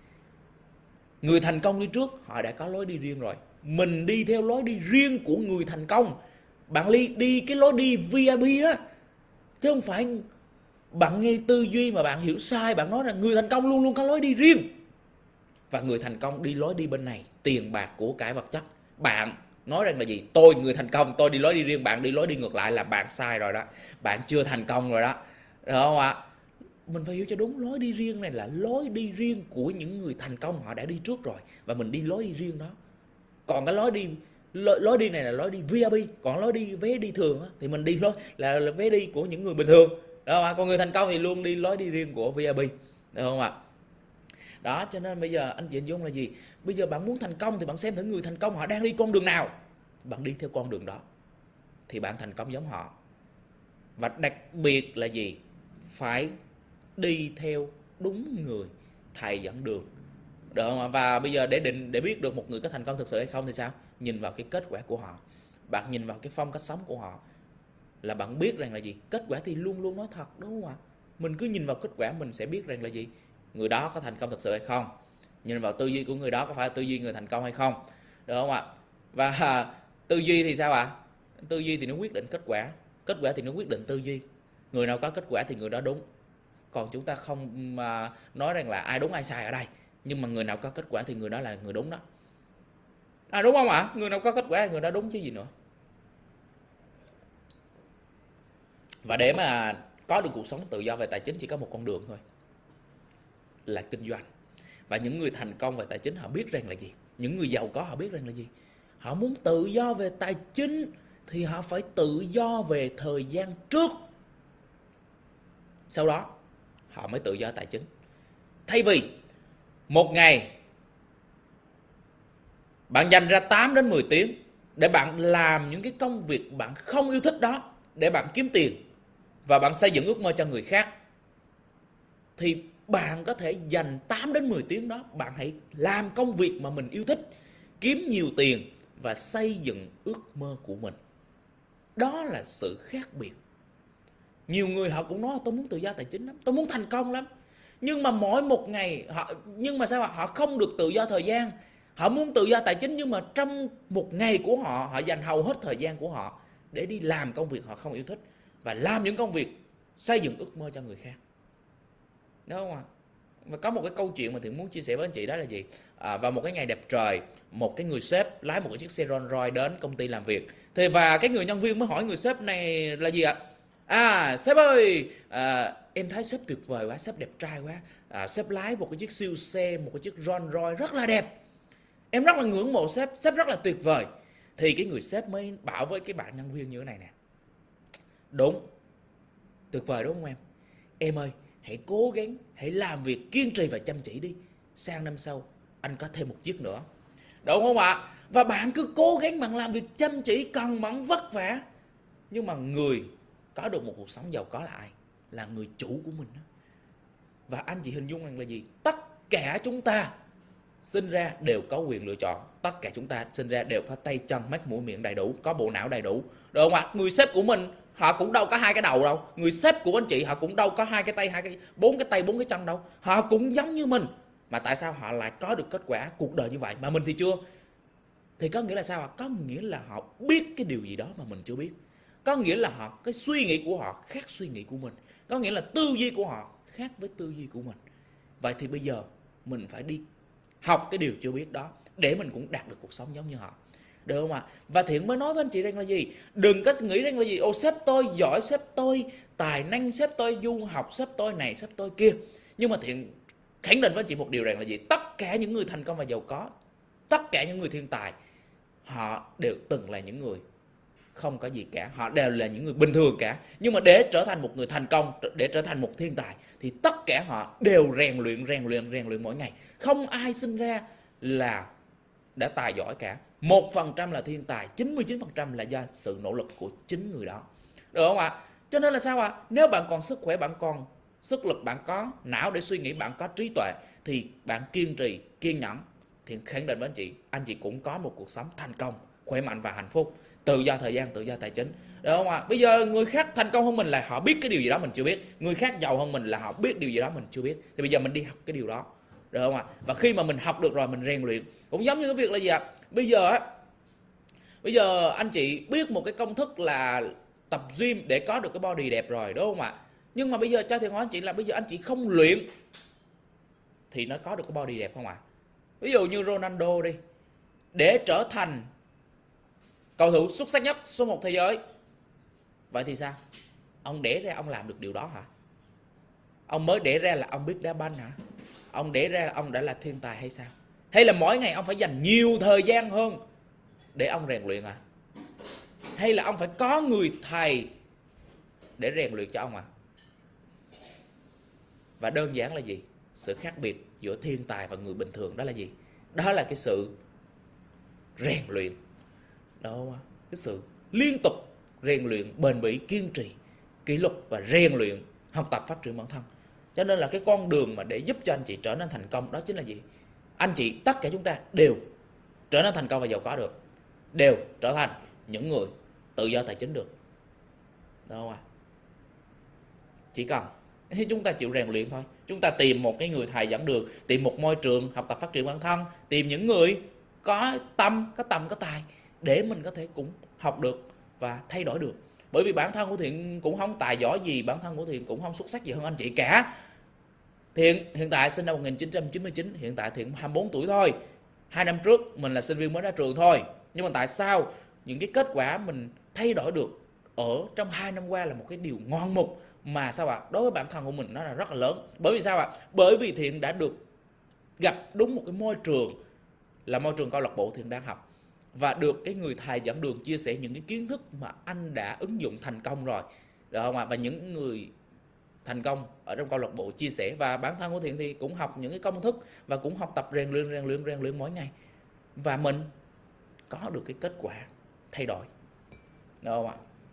Người thành công đi trước họ đã có lối đi riêng rồi. Mình đi theo lối đi riêng của người thành công. Bạn đi, đi cái lối đi vê i pê đó, chứ không phải bạn nghe tư duy mà bạn hiểu sai. Bạn nói là người thành công luôn luôn có lối đi riêng, và người thành công đi lối đi bên này, tiền bạc, của cải vật chất. Bạn nói rằng là gì? Tôi người thành công, tôi đi lối đi riêng, bạn đi lối đi ngược lại là bạn sai rồi đó. Bạn chưa thành công rồi đó, được không ạ? Mình phải hiểu cho đúng, lối đi riêng này là lối đi riêng của những người thành công, họ đã đi trước rồi, và mình đi lối đi riêng đó. Còn cái lối đi lối, lối đi này là lối đi vê i pê, còn lối đi vé đi thường á, thì mình đi lối là, là vé đi của những người bình thường, được không ạ? Còn người thành công thì luôn đi lối đi riêng của vê i pê, được không ạ? Đó, cho nên bây giờ anh chị hình dung là gì? Bây giờ bạn muốn thành công thì bạn xem thử người thành công họ đang đi con đường nào, bạn đi theo con đường đó thì bạn thành công giống họ. Và đặc biệt là gì? Phải đi theo đúng người thầy dẫn đường, được không ạ? Và bây giờ để định để biết được một người có thành công thực sự hay không thì sao? Nhìn vào cái kết quả của họ. Bạn nhìn vào cái phong cách sống của họ là bạn biết rằng là gì? Kết quả thì luôn luôn nói thật, đúng không ạ? Mình cứ nhìn vào kết quả mình sẽ biết rằng là gì? Người đó có thành công thực sự hay không. Nhìn vào tư duy của người đó có phải là tư duy người thành công hay không, được không ạ? Và à, tư duy thì sao ạ? Tư duy thì nó quyết định kết quả, kết quả thì nó quyết định tư duy. Người nào có kết quả thì người đó đúng. Còn chúng ta không mà nói rằng là ai đúng ai sai ở đây, nhưng mà người nào có kết quả thì người đó là người đúng đó. À, đúng không ạ? Người nào có kết quả thì người đó đúng chứ gì nữa. Và để mà có được cuộc sống tự do về tài chính chỉ có một con đường thôi, là kinh doanh. Và những người thành công về tài chính họ biết rằng là gì? Những người giàu có họ biết rằng là gì? Họ muốn tự do về tài chính thì họ phải tự do về thời gian trước, sau đó họ mới tự do tài chính. Thay vì một ngày bạn dành ra tám đến mười tiếng để bạn làm những cái công việc bạn không yêu thích đó để bạn kiếm tiền và bạn xây dựng ước mơ cho người khác, thì bạn có thể dành tám đến mười tiếng đó, bạn hãy làm công việc mà mình yêu thích, kiếm nhiều tiền và xây dựng ước mơ của mình. Đó là sự khác biệt. Nhiều người họ cũng nói tôi muốn tự do tài chính lắm, tôi muốn thành công lắm, nhưng mà mỗi một ngày họ nhưng mà sao họ không được tự do thời gian. Họ muốn tự do tài chính nhưng mà trong một ngày của họ, họ dành hầu hết thời gian của họ để đi làm công việc họ không yêu thích và làm những công việc xây dựng ước mơ cho người khác, đúng không ạ? Và có một cái câu chuyện mà Thiện muốn chia sẻ với anh chị, đó là gì? À, vào một cái ngày đẹp trời, một cái người sếp lái một cái chiếc xe Rolls Royce đến công ty làm việc. Thì và cái người nhân viên mới hỏi người sếp này là gì ạ? À, sếp ơi, à, em thấy sếp tuyệt vời quá, sếp đẹp trai quá. À, sếp lái một cái chiếc siêu xe, một cái chiếc Rolls Royce rất là đẹp. Em rất là ngưỡng mộ sếp, sếp rất là tuyệt vời. Thì cái người sếp mới bảo với cái bạn nhân viên như thế này nè. Đúng, tuyệt vời đúng không em? Em ơi, hãy cố gắng, hãy làm việc kiên trì và chăm chỉ đi. Sang năm sau anh có thêm một chiếc nữa, đúng không ạ? Và bạn cứ cố gắng, bạn làm việc chăm chỉ, cần mẫn, vất vả. Nhưng mà người có được một cuộc sống giàu có là ai? Là người chủ của mình đó. Và anh chị hình dung rằng là gì? Tất cả chúng ta sinh ra đều có quyền lựa chọn. Tất cả chúng ta sinh ra đều có tay chân mắt mũi miệng đầy đủ, có bộ não đầy đủ, được không ạ? Người sếp của mình họ cũng đâu có hai cái đầu đâu. Người sếp của anh chị họ cũng đâu có hai cái tay, hai cái bốn cái tay, bốn cái chân đâu. Họ cũng giống như mình. Mà tại sao họ lại có được kết quả cuộc đời như vậy mà mình thì chưa? Thì có nghĩa là sao ạ? Có nghĩa là họ biết cái điều gì đó mà mình chưa biết. Có nghĩa là họ, cái suy nghĩ của họ khác suy nghĩ của mình. Có nghĩa là tư duy của họ khác với tư duy của mình. Vậy thì bây giờ mình phải đi học cái điều chưa biết đó để mình cũng đạt được cuộc sống giống như họ, được không ạ? Và Thiện mới nói với anh chị rằng là gì? Đừng có nghĩ rằng là gì, ô sếp tôi giỏi, sếp tôi tài năng, sếp tôi du học, sếp tôi này, sếp tôi kia. Nhưng mà Thiện khẳng định với anh chị một điều rằng là gì? Tất cả những người thành công và giàu có, tất cả những người thiên tài, họ đều từng là những người không có gì cả. Họ đều là những người bình thường cả. Nhưng mà để trở thành một người thành công, để trở thành một thiên tài, thì tất cả họ đều rèn luyện, rèn luyện, rèn luyện mỗi ngày. Không ai sinh ra là đã tài giỏi cả. Một phần trăm là thiên tài, chín mươi chín phần trăm là do sự nỗ lực của chính người đó, được không ạ? Cho nên là sao ạ? Nếu bạn còn sức khỏe, bạn còn sức lực, bạn có não để suy nghĩ, bạn có trí tuệ, thì bạn kiên trì, kiên nhẫn, thì khẳng định với anh chị, anh chị cũng có một cuộc sống thành công, khỏe mạnh và hạnh phúc, tự do thời gian, tự do tài chính, được không ạ? Bây giờ người khác thành công hơn mình là họ biết cái điều gì đó mình chưa biết, người khác giàu hơn mình là họ biết điều gì đó mình chưa biết. Thì bây giờ mình đi học cái điều đó, được không ạ? Và khi mà mình học được rồi, mình rèn luyện, cũng giống như cái việc là gì ạ? Bây giờ á, bây giờ anh chị biết một cái công thức là tập gym để có được cái body đẹp rồi, đúng không ạ? Nhưng mà bây giờ cho Thiện hỏi anh chị là bây giờ anh chị không luyện thì nó có được cái body đẹp không ạ? Ví dụ như Ronaldo đi, để trở thành cầu thủ xuất sắc nhất số một thế giới, vậy thì sao? Ông đẻ ra ông làm được điều đó hả? Ông mới đẻ ra là ông biết đá banh hả? Ông đẻ ra là ông đã là thiên tài hay sao? Hay là mỗi ngày ông phải dành nhiều thời gian hơn để ông rèn luyện à? Hay là ông phải có người thầy để rèn luyện cho ông à? Và đơn giản là gì? Sự khác biệt giữa thiên tài và người bình thường đó là gì? Đó là cái sự rèn luyện. Đó, cái sự liên tục rèn luyện, bền bỉ, kiên trì, kỷ luật và rèn luyện, học tập, phát triển bản thân. Cho nên là cái con đường mà để giúp cho anh chị trở nên thành công đó chính là gì? Anh chị, tất cả chúng ta đều trở nên thành công và giàu có được, đều trở thành những người tự do tài chính được. Đâu à? Chỉ cần chúng ta chịu rèn luyện thôi. Chúng ta tìm một cái người thầy dẫn đường, tìm một môi trường học tập phát triển bản thân, tìm những người có tâm, có tầm, có tài để mình có thể cũng học được và thay đổi được. Bởi vì bản thân của Thiện cũng không tài giỏi gì, bản thân của Thiện cũng không xuất sắc gì hơn anh chị cả. Thiện hiện tại sinh năm một nghìn chín trăm chín mươi chín, hiện tại Thiện hai mươi bốn tuổi thôi. Hai năm trước mình là sinh viên mới ra trường thôi. Nhưng mà tại sao những cái kết quả mình thay đổi được ở trong hai năm qua là một cái điều ngoạn mục mà sao ạ? Đối với bản thân của mình nó là rất là lớn. Bởi vì sao ạ? Bởi vì Thiện đã được gặp đúng một cái môi trường là môi trường câu lạc bộ Thiện đang học, và được cái người thầy dẫn đường chia sẻ những cái kiến thức mà anh đã ứng dụng thành công rồi, được không ạ? Và những người thành công ở trong câu lạc bộ chia sẻ, và bản thân của Thiện thì cũng học những cái công thức và cũng học tập rèn luyện rèn luyện rèn luyện mỗi ngày, và mình có được cái kết quả thay đổi, được không ạ?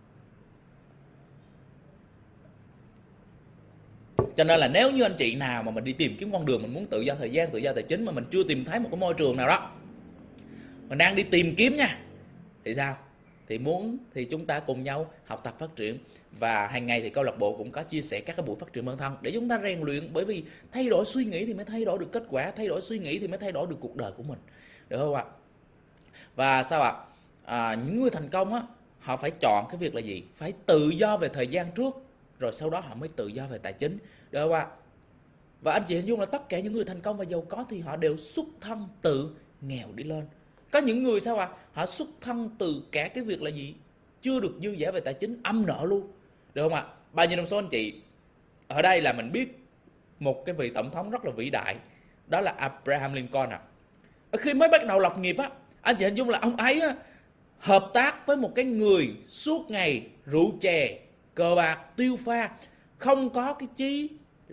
Cho nên là nếu như anh chị nào mà mình đi tìm kiếm con đường mình muốn tự do thời gian, tự do tài chính mà mình chưa tìm thấy một cái môi trường nào đó, mình đang đi tìm kiếm nha, thì sao? Thì muốn thì chúng ta cùng nhau học tập phát triển, và hàng ngày thì câu lạc bộ cũng có chia sẻ các cái buổi phát triển bản thân để chúng ta rèn luyện. Bởi vì thay đổi suy nghĩ thì mới thay đổi được kết quả, thay đổi suy nghĩ thì mới thay đổi được cuộc đời của mình, được không ạ? Và sao ạ? À, những người thành công á, họ phải chọn cái việc là gì? Phải tự do về thời gian trước, rồi sau đó họ mới tự do về tài chính, được không ạ? Và anh chị hình dung là tất cả những người thành công và giàu có thì họ đều xuất thân từ nghèo đi lên. Có những người sao ạ? Họ xuất thân từ cả cái việc là gì? Chưa được dư giả về tài chính, âm nợ luôn, được không ạ? Bao nhiêu trong số anh chị ở đây là mình biết một cái vị tổng thống rất là vĩ đại, đó là Abraham Lincoln ạ. À. Khi mới bắt đầu lập nghiệp á, anh chị hình dung là ông ấy á, hợp tác với một cái người suốt ngày rượu chè, cờ bạc, tiêu pha, không có cái chí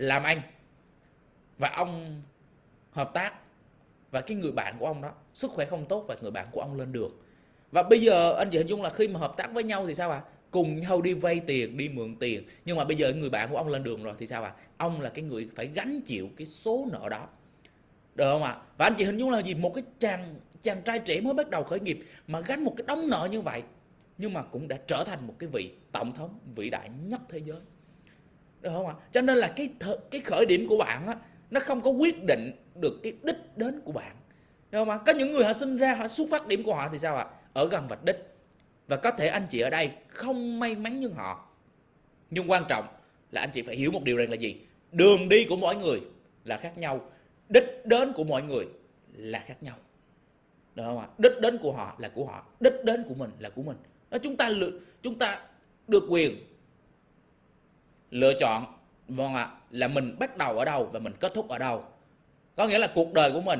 làm anh và ông hợp tác, và cái người bạn của ông đó sức khỏe không tốt và người bạn của ông lên đường. Và bây giờ anh chị hình dung là khi mà hợp tác với nhau thì sao ạ? À? Cùng nhau đi vay tiền, đi mượn tiền, nhưng mà bây giờ người bạn của ông lên đường rồi thì sao ạ? À? Ông là cái người phải gánh chịu cái số nợ đó, được không ạ? À? Và anh chị hình dung là gì? Một cái chàng chàng trai trẻ mới bắt đầu khởi nghiệp mà gánh một cái đống nợ như vậy, nhưng mà cũng đã trở thành một cái vị tổng thống vĩ đại nhất thế giới, được không ạ? À? Cho nên là cái th- cái khởi điểm của bạn á, nó không có quyết định được cái đích đến của bạn, được không ạ? À? Có những người họ sinh ra, họ xuất phát điểm của họ thì sao ạ? À? Ở gần vạch đích, và có thể anh chị ở đây không may mắn như họ, nhưng quan trọng là anh chị phải hiểu một điều rằng là gì? Đường đi của mỗi người là khác nhau, đích đến của mọi người là khác nhau, được không ạ? Đích đến của họ là của họ, đích đến của mình là của mình. Đó, chúng ta lựa, chúng ta được quyền lựa chọn, vâng ạ, là mình bắt đầu ở đâu và mình kết thúc ở đâu. Có nghĩa là cuộc đời của mình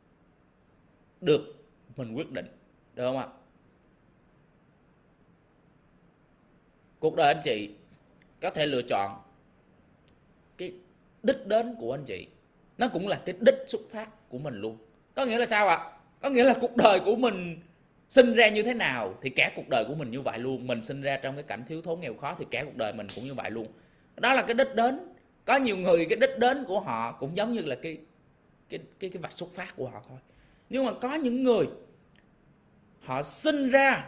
được mình quyết định, được không ạ? Cuộc đời anh chị có thể lựa chọn cái đích đến của anh chị, nó cũng là cái đích xuất phát của mình luôn. Có nghĩa là sao ạ? Có nghĩa là cuộc đời của mình sinh ra như thế nào thì cả cuộc đời của mình như vậy luôn. Mình sinh ra trong cái cảnh thiếu thốn nghèo khó thì cả cuộc đời mình cũng như vậy luôn. Đó là cái đích đến. Có nhiều người cái đích đến của họ cũng giống như là cái cái cái cái vạch xuất phát của họ thôi. Nhưng mà có những người họ sinh ra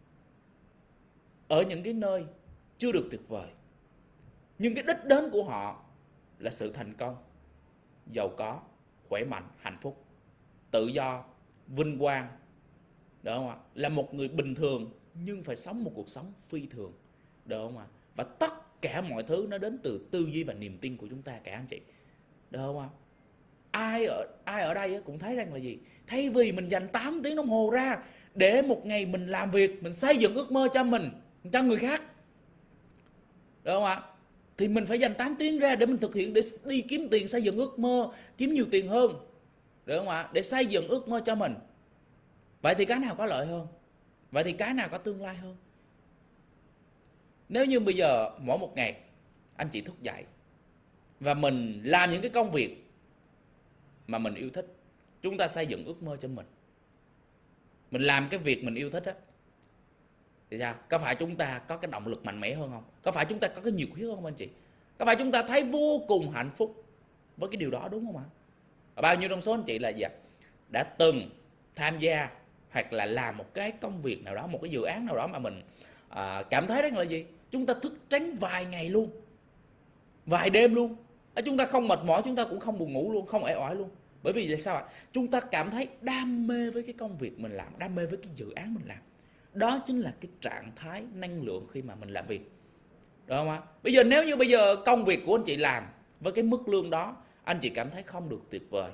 ở những cái nơi chưa được tuyệt vời, nhưng cái đích đến của họ là sự thành công, giàu có, khỏe mạnh, hạnh phúc, tự do, vinh quang, được không ạ? Là một người bình thường nhưng phải sống một cuộc sống phi thường, được không ạ? Và tất cả mọi thứ nó đến từ tư duy và niềm tin của chúng ta cả anh chị, được không ạ? Ai ở ai ở đây cũng thấy rằng là gì? Thay vì mình dành tám tiếng đồng hồ ra để một ngày mình làm việc, mình xây dựng ước mơ cho mình, cho người khác, được không ạ? Thì mình phải dành tám tiếng ra để mình thực hiện, để đi kiếm tiền, xây dựng ước mơ, kiếm nhiều tiền hơn, được không ạ? Để xây dựng ước mơ cho mình. Vậy thì cái nào có lợi hơn? Vậy thì cái nào có tương lai hơn? Nếu như bây giờ mỗi một ngày anh chị thức dậy và mình làm những cái công việc mà mình yêu thích, chúng ta xây dựng ước mơ cho mình, mình làm cái việc mình yêu thích á, thì sao? Có phải chúng ta có cái động lực mạnh mẽ hơn không? Có phải chúng ta có cái nhiệt huyết hơn không anh chị? Có phải chúng ta thấy vô cùng hạnh phúc với cái điều đó, đúng không ạ? Bao nhiêu trong số anh chị là gì? Đã từng tham gia hoặc là làm một cái công việc nào đó, một cái dự án nào đó mà mình à, cảm thấy rằng là gì? Chúng ta thức trắng vài ngày luôn, vài đêm luôn. Chúng ta không mệt mỏi, chúng ta cũng không buồn ngủ luôn, không uể oải luôn. Bởi vì sao ạ? Chúng ta cảm thấy đam mê với cái công việc mình làm, đam mê với cái dự án mình làm. Đó chính là cái trạng thái năng lượng khi mà mình làm việc, được không ạ? Bây giờ nếu như bây giờ công việc của anh chị làm với cái mức lương đó, anh chị cảm thấy không được tuyệt vời,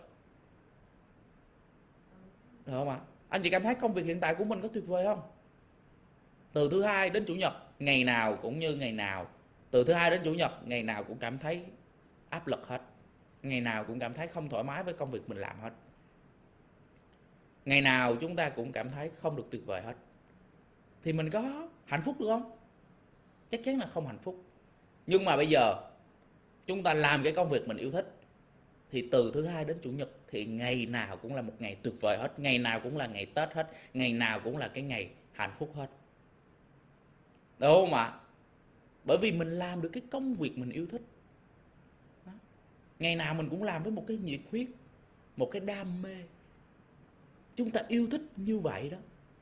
được không ạ? Anh chị cảm thấy công việc hiện tại của mình có tuyệt vời không? Từ thứ hai đến chủ nhật, ngày nào cũng như ngày nào, từ thứ hai đến chủ nhật, ngày nào cũng cảm thấy áp lực hết, ngày nào cũng cảm thấy không thoải mái với công việc mình làm hết, ngày nào chúng ta cũng cảm thấy không được tuyệt vời hết, thì mình có hạnh phúc được không? Chắc chắn là không hạnh phúc. Nhưng mà bây giờ chúng ta làm cái công việc mình yêu thích, thì từ thứ hai đến chủ nhật thì ngày nào cũng là một ngày tuyệt vời hết, ngày nào cũng là ngày Tết hết, ngày nào cũng là cái ngày hạnh phúc hết, đúng không ạ? Bởi vì mình làm được cái công việc mình yêu thích đó. Ngày nào mình cũng làm với một cái nhiệt huyết, một cái đam mê. Chúng ta yêu thích như vậy đó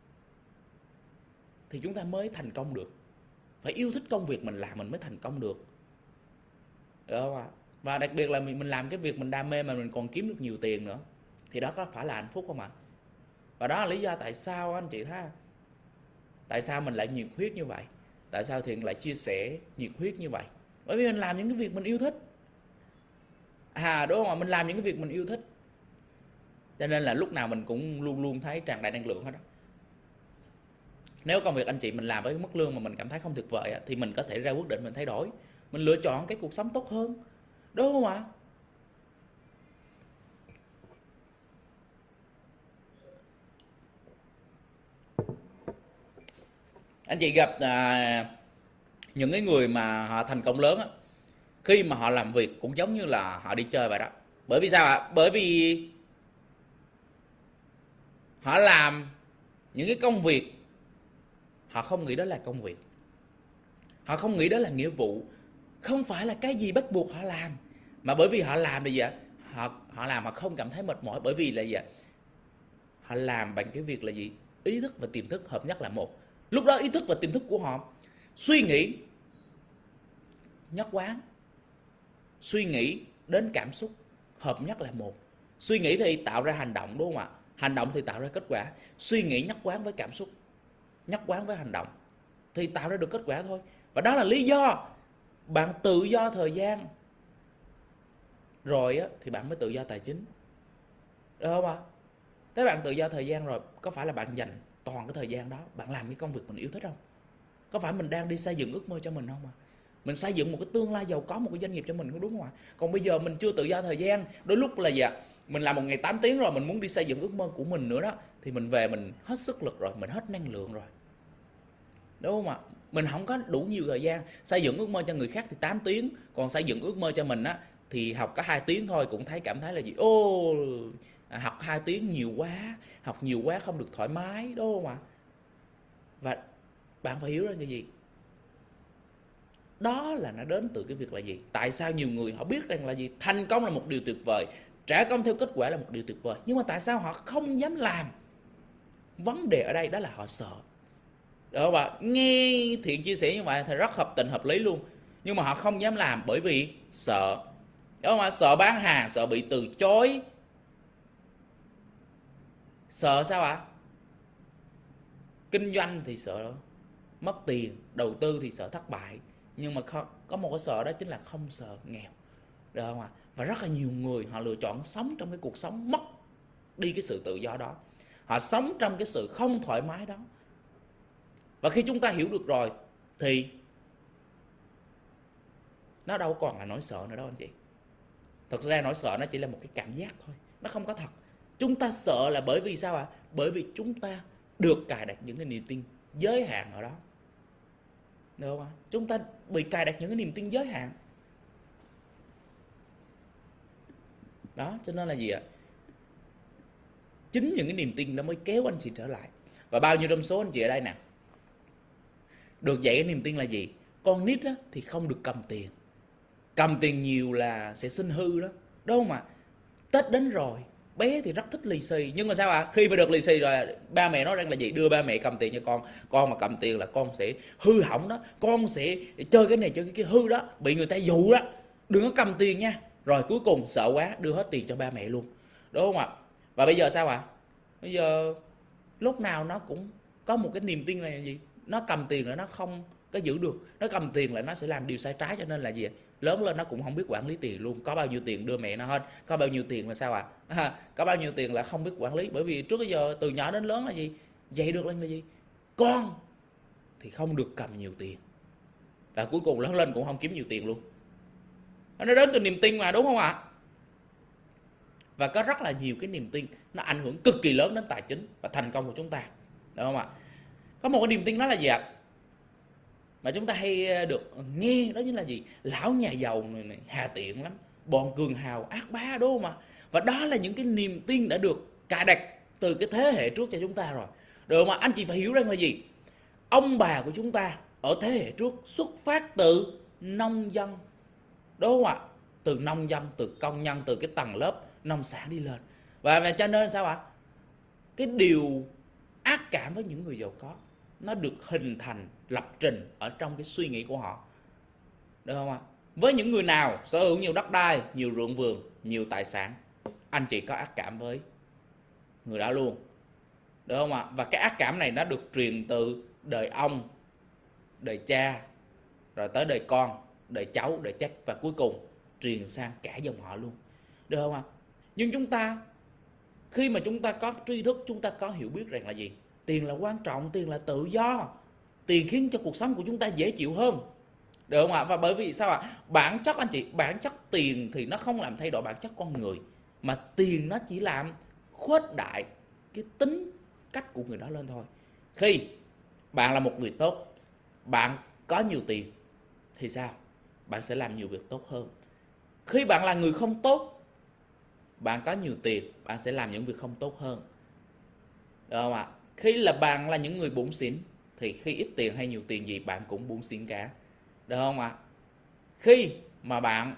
thì chúng ta mới thành công được. Phải yêu thích công việc mình làm mình mới thành công được, được không ạ? Và đặc biệt là mình, mình làm cái việc mình đam mê mà mình còn kiếm được nhiều tiền nữa, thì đó có phải là hạnh phúc không ạ? Và đó là lý do tại sao anh chị thấy, tại sao mình lại nhiệt huyết như vậy, tại sao Thiện lại chia sẻ nhiệt huyết như vậy. Bởi vì mình làm những cái việc mình yêu thích, à đúng không ạ? Mình làm những cái việc mình yêu thích, cho nên là lúc nào mình cũng luôn luôn thấy tràn đầy năng lượng hết đó. Nếu công việc anh chị mình làm với mức lương mà mình cảm thấy không tuyệt vời thì mình có thể ra quyết định mình thay đổi, mình lựa chọn cái cuộc sống tốt hơn, đúng không ạ? Anh chị gặp à, những cái người mà họ thành công lớn á, khi mà họ làm việc cũng giống như là họ đi chơi vậy đó. Bởi vì sao ạ? Bởi vì họ làm những cái công việc họ không nghĩ đó là công việc, họ không nghĩ đó là nghĩa vụ, không phải là cái gì bắt buộc họ làm, mà bởi vì họ làm là gì ạ? Họ họ làm họ không cảm thấy mệt mỏi, bởi vì là gì ạ? Họ làm bằng cái việc là gì? Ý thức và tiềm thức hợp nhất là một. Lúc đó ý thức và tiềm thức của họ suy nghĩ nhất quán, suy nghĩ đến cảm xúc hợp nhất là một. Suy nghĩ thì tạo ra hành động, đúng không ạ? Hành động thì tạo ra kết quả. Suy nghĩ nhất quán với cảm xúc, nhất quán với hành động thì tạo ra được kết quả thôi. Và đó là lý do bạn tự do thời gian rồi á, thì bạn mới tự do tài chính, được không ạ? Thế bạn tự do thời gian rồi, có phải là bạn dành toàn cái thời gian đó bạn làm cái công việc mình yêu thích không? Có phải mình đang đi xây dựng ước mơ cho mình không ạ? Mình xây dựng một cái tương lai giàu có, một cái doanh nghiệp cho mình, đúng không ạ? Còn bây giờ mình chưa tự do thời gian, đôi lúc là gì ạ? Mình làm một ngày tám tiếng rồi, mình muốn đi xây dựng ước mơ của mình nữa đó, thì mình về mình hết sức lực rồi, mình hết năng lượng rồi, đúng không ạ? Mình không có đủ nhiều thời gian. Xây dựng ước mơ cho người khác thì tám tiếng, còn xây dựng ước mơ cho mình á thì học có hai tiếng thôi cũng thấy cảm thấy là gì? Ô, học hai tiếng nhiều quá, học nhiều quá không được thoải mái, đúng không ạ? Và bạn phải hiểu ra cái gì? Đó là nó đến từ cái việc là gì? Tại sao nhiều người họ biết rằng là gì? Thành công là một điều tuyệt vời, trả công theo kết quả là một điều tuyệt vời, nhưng mà tại sao họ không dám làm? Vấn đề ở đây đó là họ sợ. Được không ạ? Nghe Thiện chia sẻ như vậy thì rất hợp tình hợp lý luôn, nhưng mà họ không dám làm bởi vì sợ. Đúng không ạ? Sợ bán hàng, sợ bị từ chối. Sợ sao ạ? Kinh doanh thì sợ mất tiền, đầu tư thì sợ thất bại, nhưng mà không, có một cái sợ đó chính là không sợ nghèo, được không ạ? Và rất là nhiều người họ lựa chọn sống trong cái cuộc sống mất đi cái sự tự do đó, họ sống trong cái sự không thoải mái đó. Và khi chúng ta hiểu được rồi thì nó đâu còn là nỗi sợ nữa đâu anh chị. Thật ra nỗi sợ nó chỉ là một cái cảm giác thôi, nó không có thật. Chúng ta sợ là bởi vì sao ạ? Bởi vì chúng ta được cài đặt những cái niềm tin giới hạn ở đó, được không ạ? Chúng ta bị cài đặt những cái niềm tin giới hạn đó, cho nên là gì ạ? Chính những cái niềm tin nó mới kéo anh chị trở lại. Và bao nhiêu trong số anh chị ở đây nè được dạy cái niềm tin là gì? Con nít á, thì không được cầm tiền, cầm tiền nhiều là sẽ sinh hư đó, đúng không ạ? Tết đến rồi, bé thì rất thích lì xì, nhưng mà sao ạ? À? Khi mà được lì xì rồi, ba mẹ nói rằng là gì? Đưa ba mẹ cầm tiền cho con, con mà cầm tiền là con sẽ hư hỏng đó, con sẽ chơi cái này chơi cái kia hư đó, bị người ta dụ đó, đừng có cầm tiền nha. Rồi cuối cùng sợ quá đưa hết tiền cho ba mẹ luôn, đúng không ạ? Và bây giờ sao ạ? À? Bây giờ lúc nào nó cũng có một cái niềm tin là gì? Nó cầm tiền là nó không có giữ được, nó cầm tiền là nó sẽ làm điều sai trái, cho nên là gì? Lớn lên nó cũng không biết quản lý tiền luôn, có bao nhiêu tiền đưa mẹ nó hết, có bao nhiêu tiền là sao ạ? À? Có bao nhiêu tiền là không biết quản lý, bởi vì trước bây giờ từ nhỏ đến lớn là gì? Dạy được lên là gì? Con thì không được cầm nhiều tiền, và cuối cùng lớn lên cũng không kiếm nhiều tiền luôn. Nó đến từ niềm tin mà, đúng không ạ? Và có rất là nhiều cái niềm tin nó ảnh hưởng cực kỳ lớn đến tài chính và thành công của chúng ta, đúng không ạ? Có một cái niềm tin đó là gì ạ? Mà chúng ta hay được nghe đó chính là gì? Lão nhà giàu này, này hà tiện lắm, bọn cường hào ác bá, đúng không ạ? Và đó là những cái niềm tin đã được cài đặt từ cái thế hệ trước cho chúng ta rồi, được không ạ? Anh chị phải hiểu rằng là gì? Ông bà của chúng ta ở thế hệ trước xuất phát từ nông dân, đúng không ạ? Từ nông dân, từ công nhân, từ cái tầng lớp nông sản đi lên. Và, và cho nên sao ạ? Cái điều ác cảm với những người giàu có nó được hình thành, lập trình ở trong cái suy nghĩ của họ, được không ạ? Với những người nào sở hữu nhiều đất đai, nhiều ruộng vườn, nhiều tài sản, anh chị có ác cảm với người đó luôn, được không ạ? Và cái ác cảm này nó được truyền từ đời ông, đời cha, rồi tới đời con, đời cháu, đời chắc, và cuối cùng truyền sang cả dòng họ luôn, được không ạ? Nhưng chúng ta, khi mà chúng ta có tri thức, chúng ta có hiểu biết rằng là gì? Tiền là quan trọng, tiền là tự do, tiền khiến cho cuộc sống của chúng ta dễ chịu hơn, được không ạ? Và bởi vì sao ạ? Bản chất anh chị, bản chất tiền thì nó không làm thay đổi bản chất con người, mà tiền nó chỉ làm khuếch đại cái tính cách của người đó lên thôi. Khi bạn là một người tốt, bạn có nhiều tiền thì sao? bạn sẽ làm nhiều việc tốt hơn. Khi bạn là người không tốt, bạn có nhiều tiền, bạn sẽ làm những việc không tốt hơn. Được không ạ? Khi là bạn là những người bủn xỉn, thì khi ít tiền hay nhiều tiền gì bạn cũng bủn xỉn cả. Được không ạ? Khi mà bạn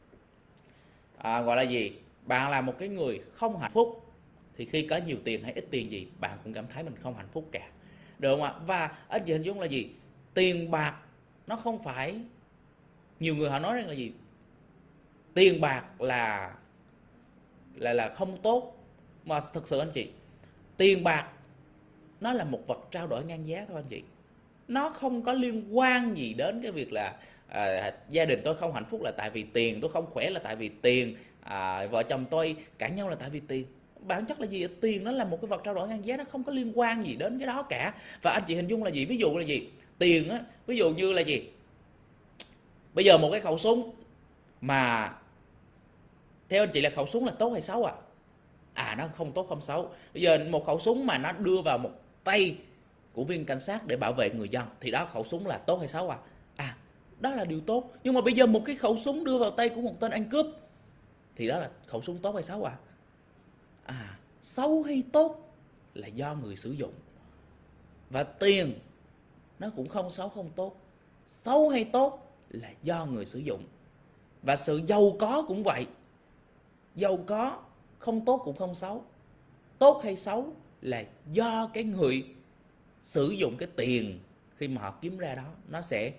à, gọi là gì? Bạn là một cái người không hạnh phúc, thì khi có nhiều tiền hay ít tiền gì bạn cũng cảm thấy mình không hạnh phúc cả. Được không ạ? Và anh chị hình dung là gì? Tiền bạc nó không phải, nhiều người họ nói rằng là gì? Tiền bạc là là là không tốt, mà thực sự anh chị, tiền bạc nó là một vật trao đổi ngang giá thôi anh chị. Nó không có liên quan gì đến cái việc là à, gia đình tôi không hạnh phúc là tại vì tiền, tôi không khỏe là tại vì tiền, à, vợ chồng tôi cãi nhau là tại vì tiền. Bản chất là gì? Tiền nó là một cái vật trao đổi ngang giá, nó không có liên quan gì đến cái đó cả. Và anh chị hình dung là gì? Ví dụ là gì? Tiền á, ví dụ như là gì? Bây giờ một cái khẩu súng mà theo anh chị là khẩu súng là tốt hay xấu à? À, nó không tốt không xấu. Bây giờ một khẩu súng mà nó đưa vào một tay của viên cảnh sát để bảo vệ người dân, thì đó khẩu súng là tốt hay xấu à? À, đó là điều tốt. Nhưng mà bây giờ một cái khẩu súng đưa vào tay của một tên ăn cướp, thì đó là khẩu súng tốt hay xấu à? À, xấu hay tốt là do người sử dụng. Và tiền nó cũng không xấu không tốt. Xấu hay tốt là do người sử dụng. Và sự giàu có cũng vậy. Giàu có không tốt cũng không xấu. Tốt hay xấu là do cái người sử dụng cái tiền khi mà họ kiếm ra đó, nó sẽ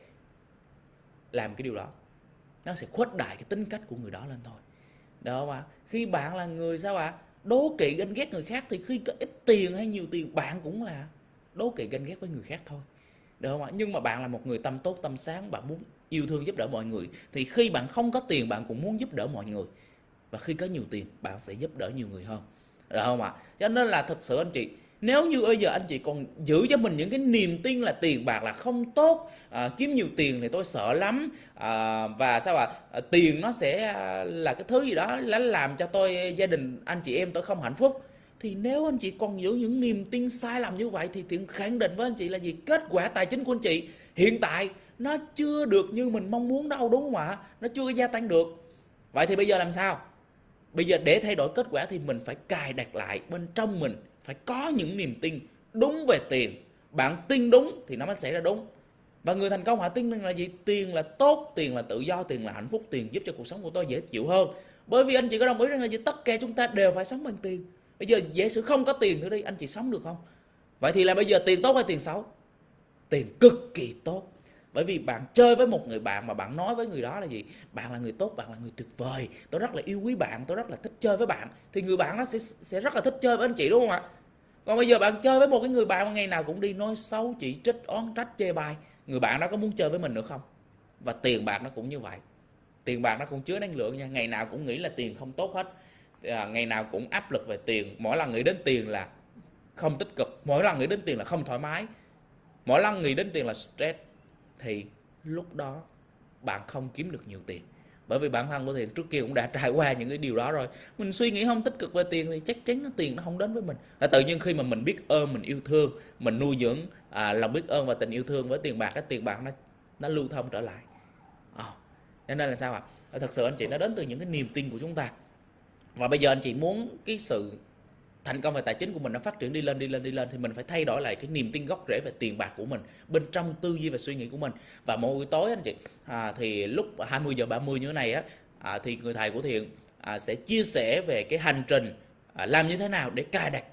làm cái điều đó, nó sẽ khuếch đại cái tính cách của người đó lên thôi. Đó mà khi bạn là người sao ạ? À? Đố kỵ ganh ghét người khác, thì khi có ít tiền hay nhiều tiền bạn cũng là đố kỵ ganh ghét với người khác thôi. Được không ạ? Nhưng mà bạn là một người tâm tốt tâm sáng, bạn muốn yêu thương giúp đỡ mọi người, thì khi bạn không có tiền bạn cũng muốn giúp đỡ mọi người. Và khi có nhiều tiền bạn sẽ giúp đỡ nhiều người hơn. Được không ạ? Cho nên là thật sự anh chị, nếu như bây giờ anh chị còn giữ cho mình những cái niềm tin là tiền bạc là không tốt, à, kiếm nhiều tiền thì tôi sợ lắm, à, và sao ạ? À, tiền nó sẽ là cái thứ gì đó làm cho tôi, gia đình anh chị em tôi không hạnh phúc, thì nếu anh chị còn giữ những niềm tin sai lầm như vậy, thì Thiện khẳng định với anh chị là gì? Kết quả tài chính của anh chị hiện tại nó chưa được như mình mong muốn đâu, đúng không ạ? Nó chưa có gia tăng được. Vậy thì bây giờ làm sao? Bây giờ để thay đổi kết quả thì mình phải cài đặt lại bên trong mình, phải có những niềm tin đúng về tiền. Bạn tin đúng thì nó mới xảy ra đúng. Và người thành công họ tin rằng là gì? Tiền là tốt, tiền là tự do, tiền là hạnh phúc, tiền giúp cho cuộc sống của tôi dễ chịu hơn. Bởi vì anh chị có đồng ý rằng là gì? Tất cả chúng ta đều phải sống bằng tiền. Bây giờ giả sử không có tiền nữa đi, anh chị sống được không? Vậy thì là bây giờ tiền tốt hay tiền xấu? Tiền cực kỳ tốt. Bởi vì bạn chơi với một người bạn mà bạn nói với người đó là gì? Bạn là người tốt, bạn là người tuyệt vời, tôi rất là yêu quý bạn, tôi rất là thích chơi với bạn, thì người bạn nó sẽ sẽ rất là thích chơi với anh chị, đúng không ạ? Còn bây giờ bạn chơi với một cái người bạn mà ngày nào cũng đi nói xấu, chỉ trích, oán trách, chê bai, người bạn đó có muốn chơi với mình nữa không? Và tiền bạc nó cũng như vậy. Tiền bạc nó cũng chứa năng lượng nha. Ngày nào cũng nghĩ là tiền không tốt hết, à, ngày nào cũng áp lực về tiền. Mỗi lần nghĩ đến tiền là không tích cực, mỗi lần nghĩ đến tiền là không thoải mái, mỗi lần nghĩ đến tiền là stress, thì lúc đó bạn không kiếm được nhiều tiền. Bởi vì bản thân của Thiện trước kia cũng đã trải qua những cái điều đó rồi. Mình suy nghĩ không tích cực về tiền thì chắc chắn nó tiền nó không đến với mình. Và tự nhiên khi mà mình biết ơn, mình yêu thương, mình nuôi dưỡng à, lòng biết ơn và tình yêu thương với tiền bạc, cái tiền bạc nó nó lưu thông trở lại. À, cho nên là sao ạ? À? Thật sự anh chị, nó đến từ những cái niềm tin của chúng ta. Và bây giờ anh chị muốn cái sự thành công về tài chính của mình nó phát triển đi lên đi lên đi lên, thì mình phải thay đổi lại cái niềm tin gốc rễ về tiền bạc của mình bên trong tư duy và suy nghĩ của mình. Và mỗi buổi tối anh chị à, thì lúc hai mươi giờ ba mươi như thế này á, à, thì người thầy của Thiện à, sẽ chia sẻ về cái hành trình à, làm như thế nào để cài đặt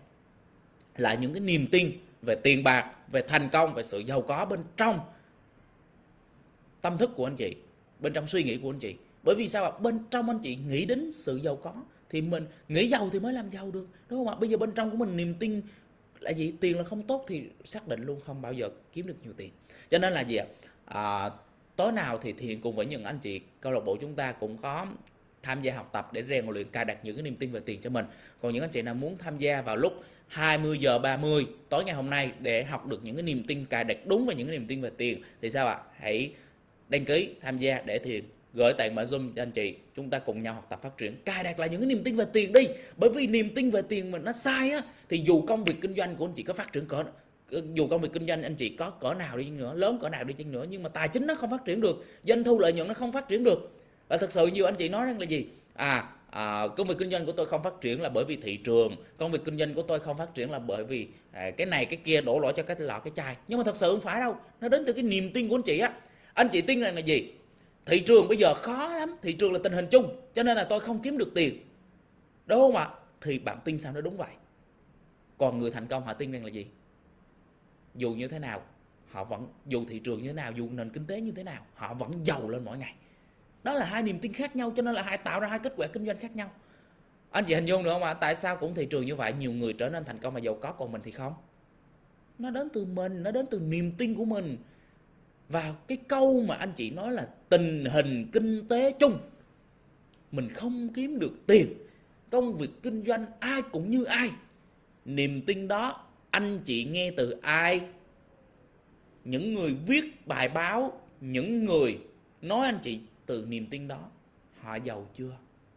lại những cái niềm tin về tiền bạc, về thành công, về sự giàu có bên trong tâm thức của anh chị, bên trong suy nghĩ của anh chị. Bởi vì sao ạ? Bên trong anh chị nghĩ đến sự giàu có thì mình nghĩ giàu thì mới làm giàu được, đúng không ạ? Bây giờ bên trong của mình niềm tin là gì? Tiền là không tốt thì xác định luôn không bao giờ kiếm được nhiều tiền. Cho nên là gì ạ? À, tối nào thì Thiện cùng với những anh chị câu lạc bộ chúng ta cũng có tham gia học tập để rèn luyện cài đặt những cái niềm tin về tiền cho mình. Còn những anh chị nào muốn tham gia vào lúc hai mươi giờ ba mươi tối ngày hôm nay để học được những cái niềm tin, cài đặt đúng về những cái niềm tin về tiền, thì sao ạ? Hãy đăng ký tham gia để Thiện gửi tặng mã Zoom cho anh chị, chúng ta cùng nhau học tập phát triển, cài đặt lại những cái niềm tin về tiền đi. Bởi vì niềm tin về tiền mà nó sai á, thì dù công việc kinh doanh của anh chị có phát triển cỡ dù công việc kinh doanh anh chị có cỡ nào đi chăng nữa, lớn cỡ nào đi chăng nữa, nhưng mà tài chính nó không phát triển được, doanh thu lợi nhuận nó không phát triển được. Và thực sự nhiều anh chị nói rằng là gì? À, à công việc kinh doanh của tôi không phát triển là bởi vì thị trường, công việc kinh doanh của tôi không phát triển là bởi vì à, cái này cái kia, đổ lỗi cho cái lọ cái chai. Nhưng mà thật sự không phải đâu, nó đến từ cái niềm tin của anh chị á. Anh chị tin rằng là gì? Thị trường bây giờ khó lắm, thị trường là tình hình chung, cho nên là tôi không kiếm được tiền, đúng không ạ? Thì bạn tin sao nó đúng vậy. Còn người thành công họ tin rằng là gì? Dù như thế nào họ vẫn, dù thị trường như thế nào, dù nền kinh tế như thế nào, họ vẫn giàu lên mỗi ngày. Đó là hai niềm tin khác nhau, cho nên là hai tạo ra hai kết quả kinh doanh khác nhau. Anh chị hình dung được không ạ? Tại sao cũng thị trường như vậy, nhiều người trở nên thành công và giàu có, còn mình thì không? Nó đến từ mình, nó đến từ niềm tin của mình. Và cái câu mà anh chị nói là tình hình kinh tế chung, mình không kiếm được tiền, công việc kinh doanh ai cũng như ai. Niềm tin đó anh chị nghe từ ai? Những người viết bài báo, những người nói anh chị từ niềm tin đó, họ giàu chưa?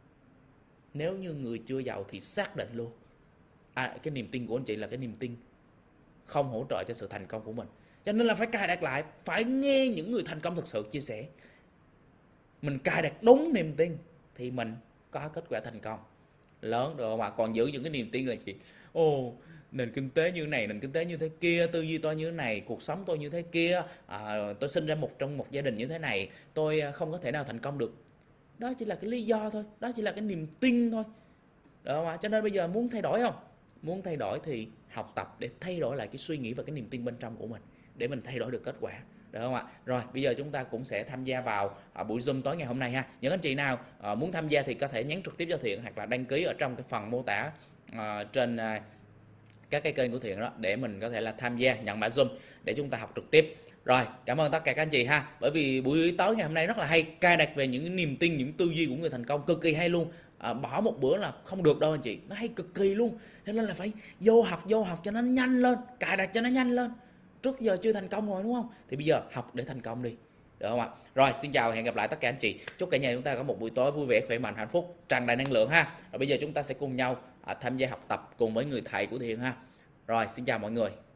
Nếu như người chưa giàu thì xác định luôn, à, cái niềm tin của anh chị là cái niềm tin không hỗ trợ cho sự thành công của mình. Cho nên là phải cài đặt lại, phải nghe những người thành công thực sự chia sẻ. Mình cài đặt đúng niềm tin thì mình có kết quả thành công lớn được mà. Còn giữ những cái niềm tin là gì? Ồ, nền kinh tế như này, nền kinh tế như thế kia, tư duy tôi như thế này, cuộc sống tôi như thế kia, à, tôi sinh ra một trong một gia đình như thế này, tôi không có thể nào thành công được. Đó chỉ là cái lý do thôi, đó chỉ là cái niềm tin thôi, được không ạ? Cho nên bây giờ muốn thay đổi không? Muốn thay đổi thì học tập để thay đổi lại cái suy nghĩ và cái niềm tin bên trong của mình, để mình thay đổi được kết quả, được không ạ? Rồi bây giờ chúng ta cũng sẽ tham gia vào à, buổi Zoom tối ngày hôm nay ha. Những anh chị nào à, muốn tham gia thì có thể nhắn trực tiếp cho Thiện hoặc là đăng ký ở trong cái phần mô tả à, trên à, các cái kênh của Thiện đó, để mình có thể là tham gia nhận mã Zoom để chúng ta học trực tiếp. Rồi, cảm ơn tất cả các anh chị ha. Bởi vì buổi tối ngày hôm nay rất là hay, cài đặt về những niềm tin, những tư duy của người thành công cực kỳ hay luôn. À, bỏ một bữa là không được đâu anh chị, nó hay cực kỳ luôn. Cho nên là phải vô học, vô học cho nó nhanh lên, cài đặt cho nó nhanh lên. Trước giờ chưa thành công rồi đúng không? Thì bây giờ học để thành công đi, được không ạ? Rồi, xin chào và hẹn gặp lại tất cả anh chị. Chúc cả nhà chúng ta có một buổi tối vui vẻ, khỏe mạnh, hạnh phúc, tràn đầy năng lượng ha. Rồi bây giờ chúng ta sẽ cùng nhau à, tham gia học tập cùng với người thầy của Thiện ha. Rồi, xin chào mọi người.